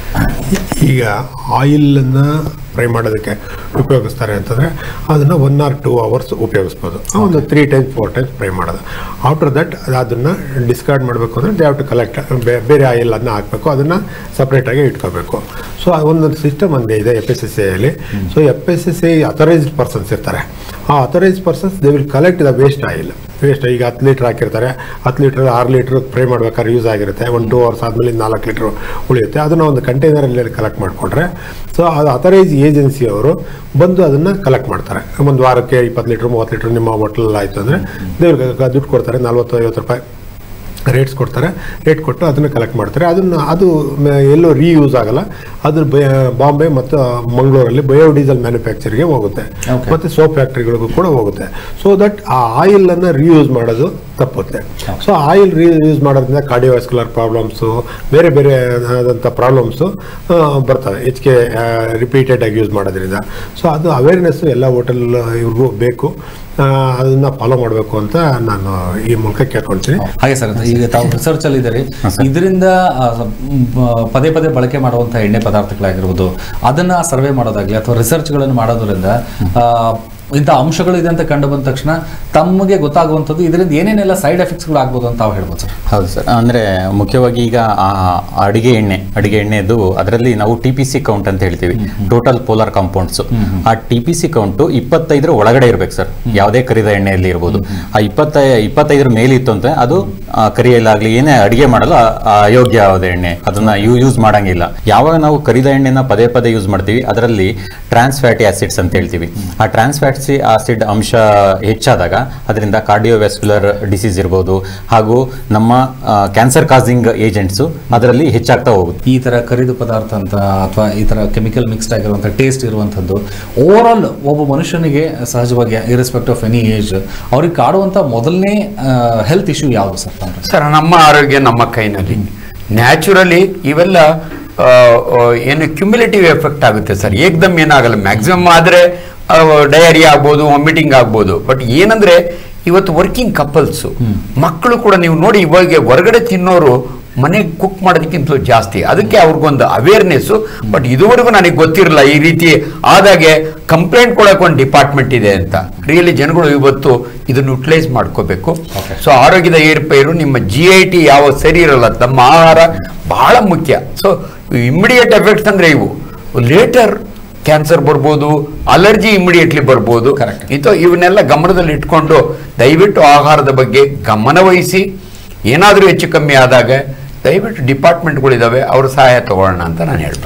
ಈಗ ಆಯಿಲನ್ನು ಫ್ರೈ ಮಾಡೋದಕ್ಕೆ ಉಪಯೋಗಿಸ್ತಾರೆ ಅಂತಂದರೆ ಅದನ್ನು 1 or 2 hours ಉಪಯೋಗಿಸ್ಬೋದು. ಒಂದು 3 times 4 times ಫ್ರೈ ಮಾಡೋದು. ಆಫ್ಟರ್ ದಟ್ ಅದನ್ನು ಡಿಸ್ಕಾರ್ಡ್ ಮಾಡಬೇಕು ಅಂದರೆ ದೇ ಹ್ಯಾವ್ ಟು ಕಲೆಕ್ಟ್, ಬೇರೆ ಆಯಿಲನ್ನು ಹಾಕಬೇಕು, ಅದನ್ನು ಸಪ್ರೇಟಾಗಿ ಇಟ್ಕೋಬೇಕು. ಸೊ ಒಂದೊಂದು ಸಿಸ್ಟಮ್ ಒಂದೇ ಇದೆ FSSAI. ಸೊ FSSAI ಅಥರೈಸ್ಡ್ ಪರ್ಸನ್ಸ್ ಇರ್ತಾರೆ. ಆ authorised persons they will collect the waste oil. ಈಗ 10 ಲೀಟ್ರ್ ಹಾಕಿರ್ತಾರೆ, 10 ಲೀಟ್ರ್ 6 ಲೀಟ್ರ್ ಫ್ರೈ ಮಾಡ್ಬೇಕಾದ್ರೆ ಯೂಸ್ ಆಗಿರುತ್ತೆ. 1-2 hours ಆದಮೇಲೆ 4 ಲೀಟ್ರ್ ಉಳಿಯುತ್ತೆ. ಅದನ್ನು ಒಂದು ಕಂಟೈನರಲ್ಲಿ ಕಲೆಕ್ಟ್ ಮಾಡಿಕೊಂಡ್ರೆ, ಸೊ ಅದು ಅಥರೈಸ್ ಏಜೆನ್ಸಿಯವರು ಬಂದು ಅದನ್ನು ಕಲೆಕ್ಟ್ ಮಾಡ್ತಾರೆ. ಒಂದು ವಾರಕ್ಕೆ 20 ಲೀಟ್ರ್ 30 ಲೀಟ್ರ್ ನಿಮ್ಮ ಹೋಟ್ಲಲ್ಲಿ ಆಯಿತು ಅಂದರೆ ದೇವ್ರಿಗೆ ದುಡ್ಡು ಕೊಡ್ತಾರೆ, 40-50 ರೂಪಾಯಿ ರೇಟ್ಸ್ ಕೊಡ್ತಾರೆ. ರೇಟ್ ಕೊಟ್ಟು ಅದನ್ನು ಕಲೆಕ್ಟ್ ಮಾಡ್ತಾರೆ. ಅದು ಎಲ್ಲೋ ರೀಯೂಸ್ ಆಗಲ್ಲ. ಅದು ಬಾಂಬೆ ಮತ್ತು ಮಂಗಳೂರಲ್ಲಿ ಬಯೋಡೀಸೆಲ್ ಮ್ಯಾನುಫ್ಯಾಕ್ಚರ್ಗೆ ಹೋಗುತ್ತೆ, ಮತ್ತು ಸೋಪ್ ಫ್ಯಾಕ್ಟ್ರಿಗಳಿಗೂ ಕೂಡ ಹೋಗುತ್ತೆ. ಸೊ ದಟ್ ಆ ಆಯಿಲನ್ನು ರೀಯೂಸ್ ಮಾಡೋದು ತಪ್ಪುತ್ತೆ. ಸೊ ಆಯಿಲ್ ರೀಯೂಸ್ ಮಾಡೋದ್ರಿಂದ ಕಾರ್ಡಿಯೋವ್ಯಾಸ್ಕ್ಯುಲರ್ ಪ್ರಾಬ್ಲಮ್ಸು, ಬೇರೆ ಬೇರೆ ಆದಂಥ ಪ್ರಾಬ್ಲಮ್ಸು ಬರ್ತವೆ ಹೆಚ್ಚಿಗೆ ರಿಪೀಟೆಡ್ ಆಗಿ ಯೂಸ್ ಮಾಡೋದ್ರಿಂದ. ಸೊ ಅದು ಅವೇರ್ನೆಸ್ಸು ಎಲ್ಲ ಹೋಟೆಲ್ ಇವ್ರಿಗೂ ಬೇಕು. ಅದನ್ನ ಫಾಲೋ ಮಾಡಬೇಕು ಅಂತ ನಾನು ಈ ಮೂಲಕ ಕೇಳ್ಕೊಳ್ತೀನಿ. ಹಾಗೆ ಸರ್, ಈಗ ತಾವು ರಿಸರ್ಚ್ ಅಲ್ಲಿ ಇದ್ದೀರಿ, ಇದರಿಂದ ಪದೇ ಪದೇ ಬಳಕೆ ಮಾಡುವಂಥ ಎಣ್ಣೆ ಪದಾರ್ಥಗಳಾಗಿರ್ಬೋದು, ಅದನ್ನ ಸರ್ವೆ ಮಾಡೋದಾಗ್ಲಿ ಅಥವಾ ರಿಸರ್ಚ್ಗಳನ್ನು ಮಾಡೋದ್ರಿಂದ ಇಂಥ ಅಂಶಗಳಿದೆ ಅಂತ ಕಂಡು ಬಂದ ತಕ್ಷಣ ತಮಗೆ ಗೊತ್ತಾಗುವಂಥದ್ದು ಇದರಿಂದ ಏನೇನೆಲ್ಲ ಸೈಡ್ ಎಫೆಕ್ಟ್ಸ್ಗಳು ಆಗ್ಬೋದು ಅಂತ ತಾವು ಹೇಳ್ಬೋದು ಸರ್. ಹೌದು ಸರ್, ಅಂದರೆ ಮುಖ್ಯವಾಗಿ ಈಗ ಅಡಿಗೆ ಎಣ್ಣೆದು ಅದರಲ್ಲಿ ನಾವು TPC ಕೌಂಟ್ ಅಂತ ಹೇಳ್ತೀವಿ, ಟೋಟಲ್ ಪೋಲಾರ್ ಕಾಂಪೌಂಡ್ಸು. ಆ TPC ಕೌಂಟು 25 ಒಳಗಡೆ ಇರ್ಬೇಕು ಸರ್, ಯಾವುದೇ ಕರಿದ ಎಣ್ಣೆಯಲ್ಲಿ ಇರ್ಬೋದು. ಆ 25 ಮೇಲಿತ್ತು ಅಂತ ಅದು ಕರಿಯಲ್ಲಾಗಲಿ ಏನೇ ಅಡಿಗೆ ಮಾಡಲು ಅಯೋಗ್ಯವಾದ ಎಣ್ಣೆ, ಅದನ್ನ ಯೂಸ್ ಮಾಡಂಗಿಲ್ಲ. ಯಾವಾಗ ನಾವು ಕರಿದ ಎಣ್ಣೆನ ಪದೇ ಪದೇ ಯೂಸ್ ಮಾಡ್ತೀವಿ, ಅದರಲ್ಲಿ ಟ್ರಾನ್ಸ್ ಫ್ಯಾಟಿ ಆಸಿಡ್ಸ್ ಅಂತ ಹೇಳ್ತೀವಿ. ಆ ಟ್ರಾನ್ಸ್ ಫ್ಯಾಟಿ ಆಸಿಡ್ ಅಂಶ ಹೆಚ್ಚಾದಾಗ ಅದರಿಂದ ಕಾರ್ಡಿಯೋವ್ಯಾಸ್ಕ್ಯುಲರ್ ಡಿಸೀಸ್ ಇರ್ಬೋದು, ಹಾಗೂ ನಮ್ಮ ಕ್ಯಾನ್ಸರ್ ಕಾಸಿಂಗ್ ಏಜೆಂಟ್ಸು ಅದರಲ್ಲಿ ಹೆಚ್ಚಾಗ್ತಾ ಹೋಗುತ್ತೆ. ಈ ತರ ಕರಿದ ಪದಾರ್ಥ ಅಂತ ಅಥವಾ ಈ ತರ ಕೆಮಿಕಲ್ ಮಿಕ್ಸ್ಡ್ ಆಗಿರುವಂಥ ಟೇಸ್ಟ್ ಇರುವಂಥದ್ದು ಓವರ್ ಆಲ್ ಒಬ್ಬ ಮನುಷ್ಯನಿಗೆ ಸಹಜವಾಗಿ ಇರ್ರೆಸ್ಪೆಕ್ಟ್ ಆಫ್ ಎನಿ ಏಜ್ ಅವ್ರಿಗೆ ಕಾಡುವಂಥ ಮೊದಲನೇ ಹೆಲ್ತ್ ಇಶ್ಯೂ ಯಾವುದು ಸರ್? ಸರ್, ನಮ್ಮ ಆರೋಗ್ಯ ನಮ್ಮ ಕೈನಲ್ಲಿ. ನ್ಯಾಚುರಲಿ ಇವೆಲ್ಲ ಏನು ಕ್ಯುಮ್ಯುಲೇಟಿವ್ ಎಫೆಕ್ಟ್ ಆಗುತ್ತೆ ಸರ್, ಏಕದಮ್ ಏನಾಗಲ್ಲ. ಮ್ಯಾಕ್ಸಿಮಮ್ ಆದರೆ ಡಯರಿಯಾ ಆಗ್ಬೋದು, ವಾಮಿಟಿಂಗ್ ಆಗ್ಬೋದು. ಬಟ್ ಏನಂದ್ರೆ ಇವತ್ತು ವರ್ಕಿಂಗ್ ಕಪಲ್ಸು, ಮಕ್ಕಳು ಕೂಡ ನೀವು ನೋಡಿ, ಇವಾಗ ಹೊರಗಡೆ ತಿನ್ನೋರು ಮನೆಗೆ ಕುಕ್ ಮಾಡೋದಕ್ಕಿಂತಲೂ ಜಾಸ್ತಿ. ಅದಕ್ಕೆ ಅವ್ರಿಗೊಂದು ಅವೇರ್ನೆಸ್ಸು. ಬಟ್ ಇದುವರೆಗೂ ನನಗೆ ಗೊತ್ತಿರಲಿಲ್ಲ ಈ ರೀತಿ ಆದಾಗೆ ಕಂಪ್ಲೇಂಟ್ ಕೊಡೋಕೆ ಒಂದು ಡಿಪಾರ್ಟ್ಮೆಂಟ್ ಇದೆ ಅಂತ. ರಿಯಲಿ ಜನಗಳು ಇವತ್ತು ಇದನ್ನು ಯುಟಿಲೈಸ್ ಮಾಡ್ಕೋಬೇಕು. ಸೊ ಆರೋಗ್ಯದ ಏರ್ಪೇರು, ನಿಮ್ಮ GIT ಯಾವ ಸರಿ ಇರಲ್ಲ, ನಮ್ಮ ಆಹಾರ ಬಹಳ ಮುಖ್ಯ. ಸೊ ಇಮ್ಮಿಡಿಯೇಟ್ ಎಫೆಕ್ಟ್ಸ್ ಅಂದರೆ ಇವು. ಲೇಟರ್ ಕ್ಯಾನ್ಸರ್ ಬರ್ಬೋದು, ಅಲರ್ಜಿ ಇಮಿಡಿಯೇಟ್ಲಿ ಬರ್ಬೋದು. ಇವನ್ನೆಲ್ಲ ಗಮನದಲ್ಲಿ ಇಟ್ಕೊಂಡು ದಯವಿಟ್ಟು ಆಹಾರದ ಬಗ್ಗೆ ಗಮನ ವಹಿಸಿ. ಏನಾದರೂ ಹೆಚ್ಚು ಕಮ್ಮಿ ಆದಾಗ ದಯವಿಟ್ಟು ಡಿಪಾರ್ಟ್ಮೆಂಟ್ಗಳಿದ್ದಾವೆ, ಅವ್ರ ಸಹಾಯ ತಗೊಳ್ಳೋಣ ಅಂತ ನಾನು ಹೇಳ್ತೀನಿ.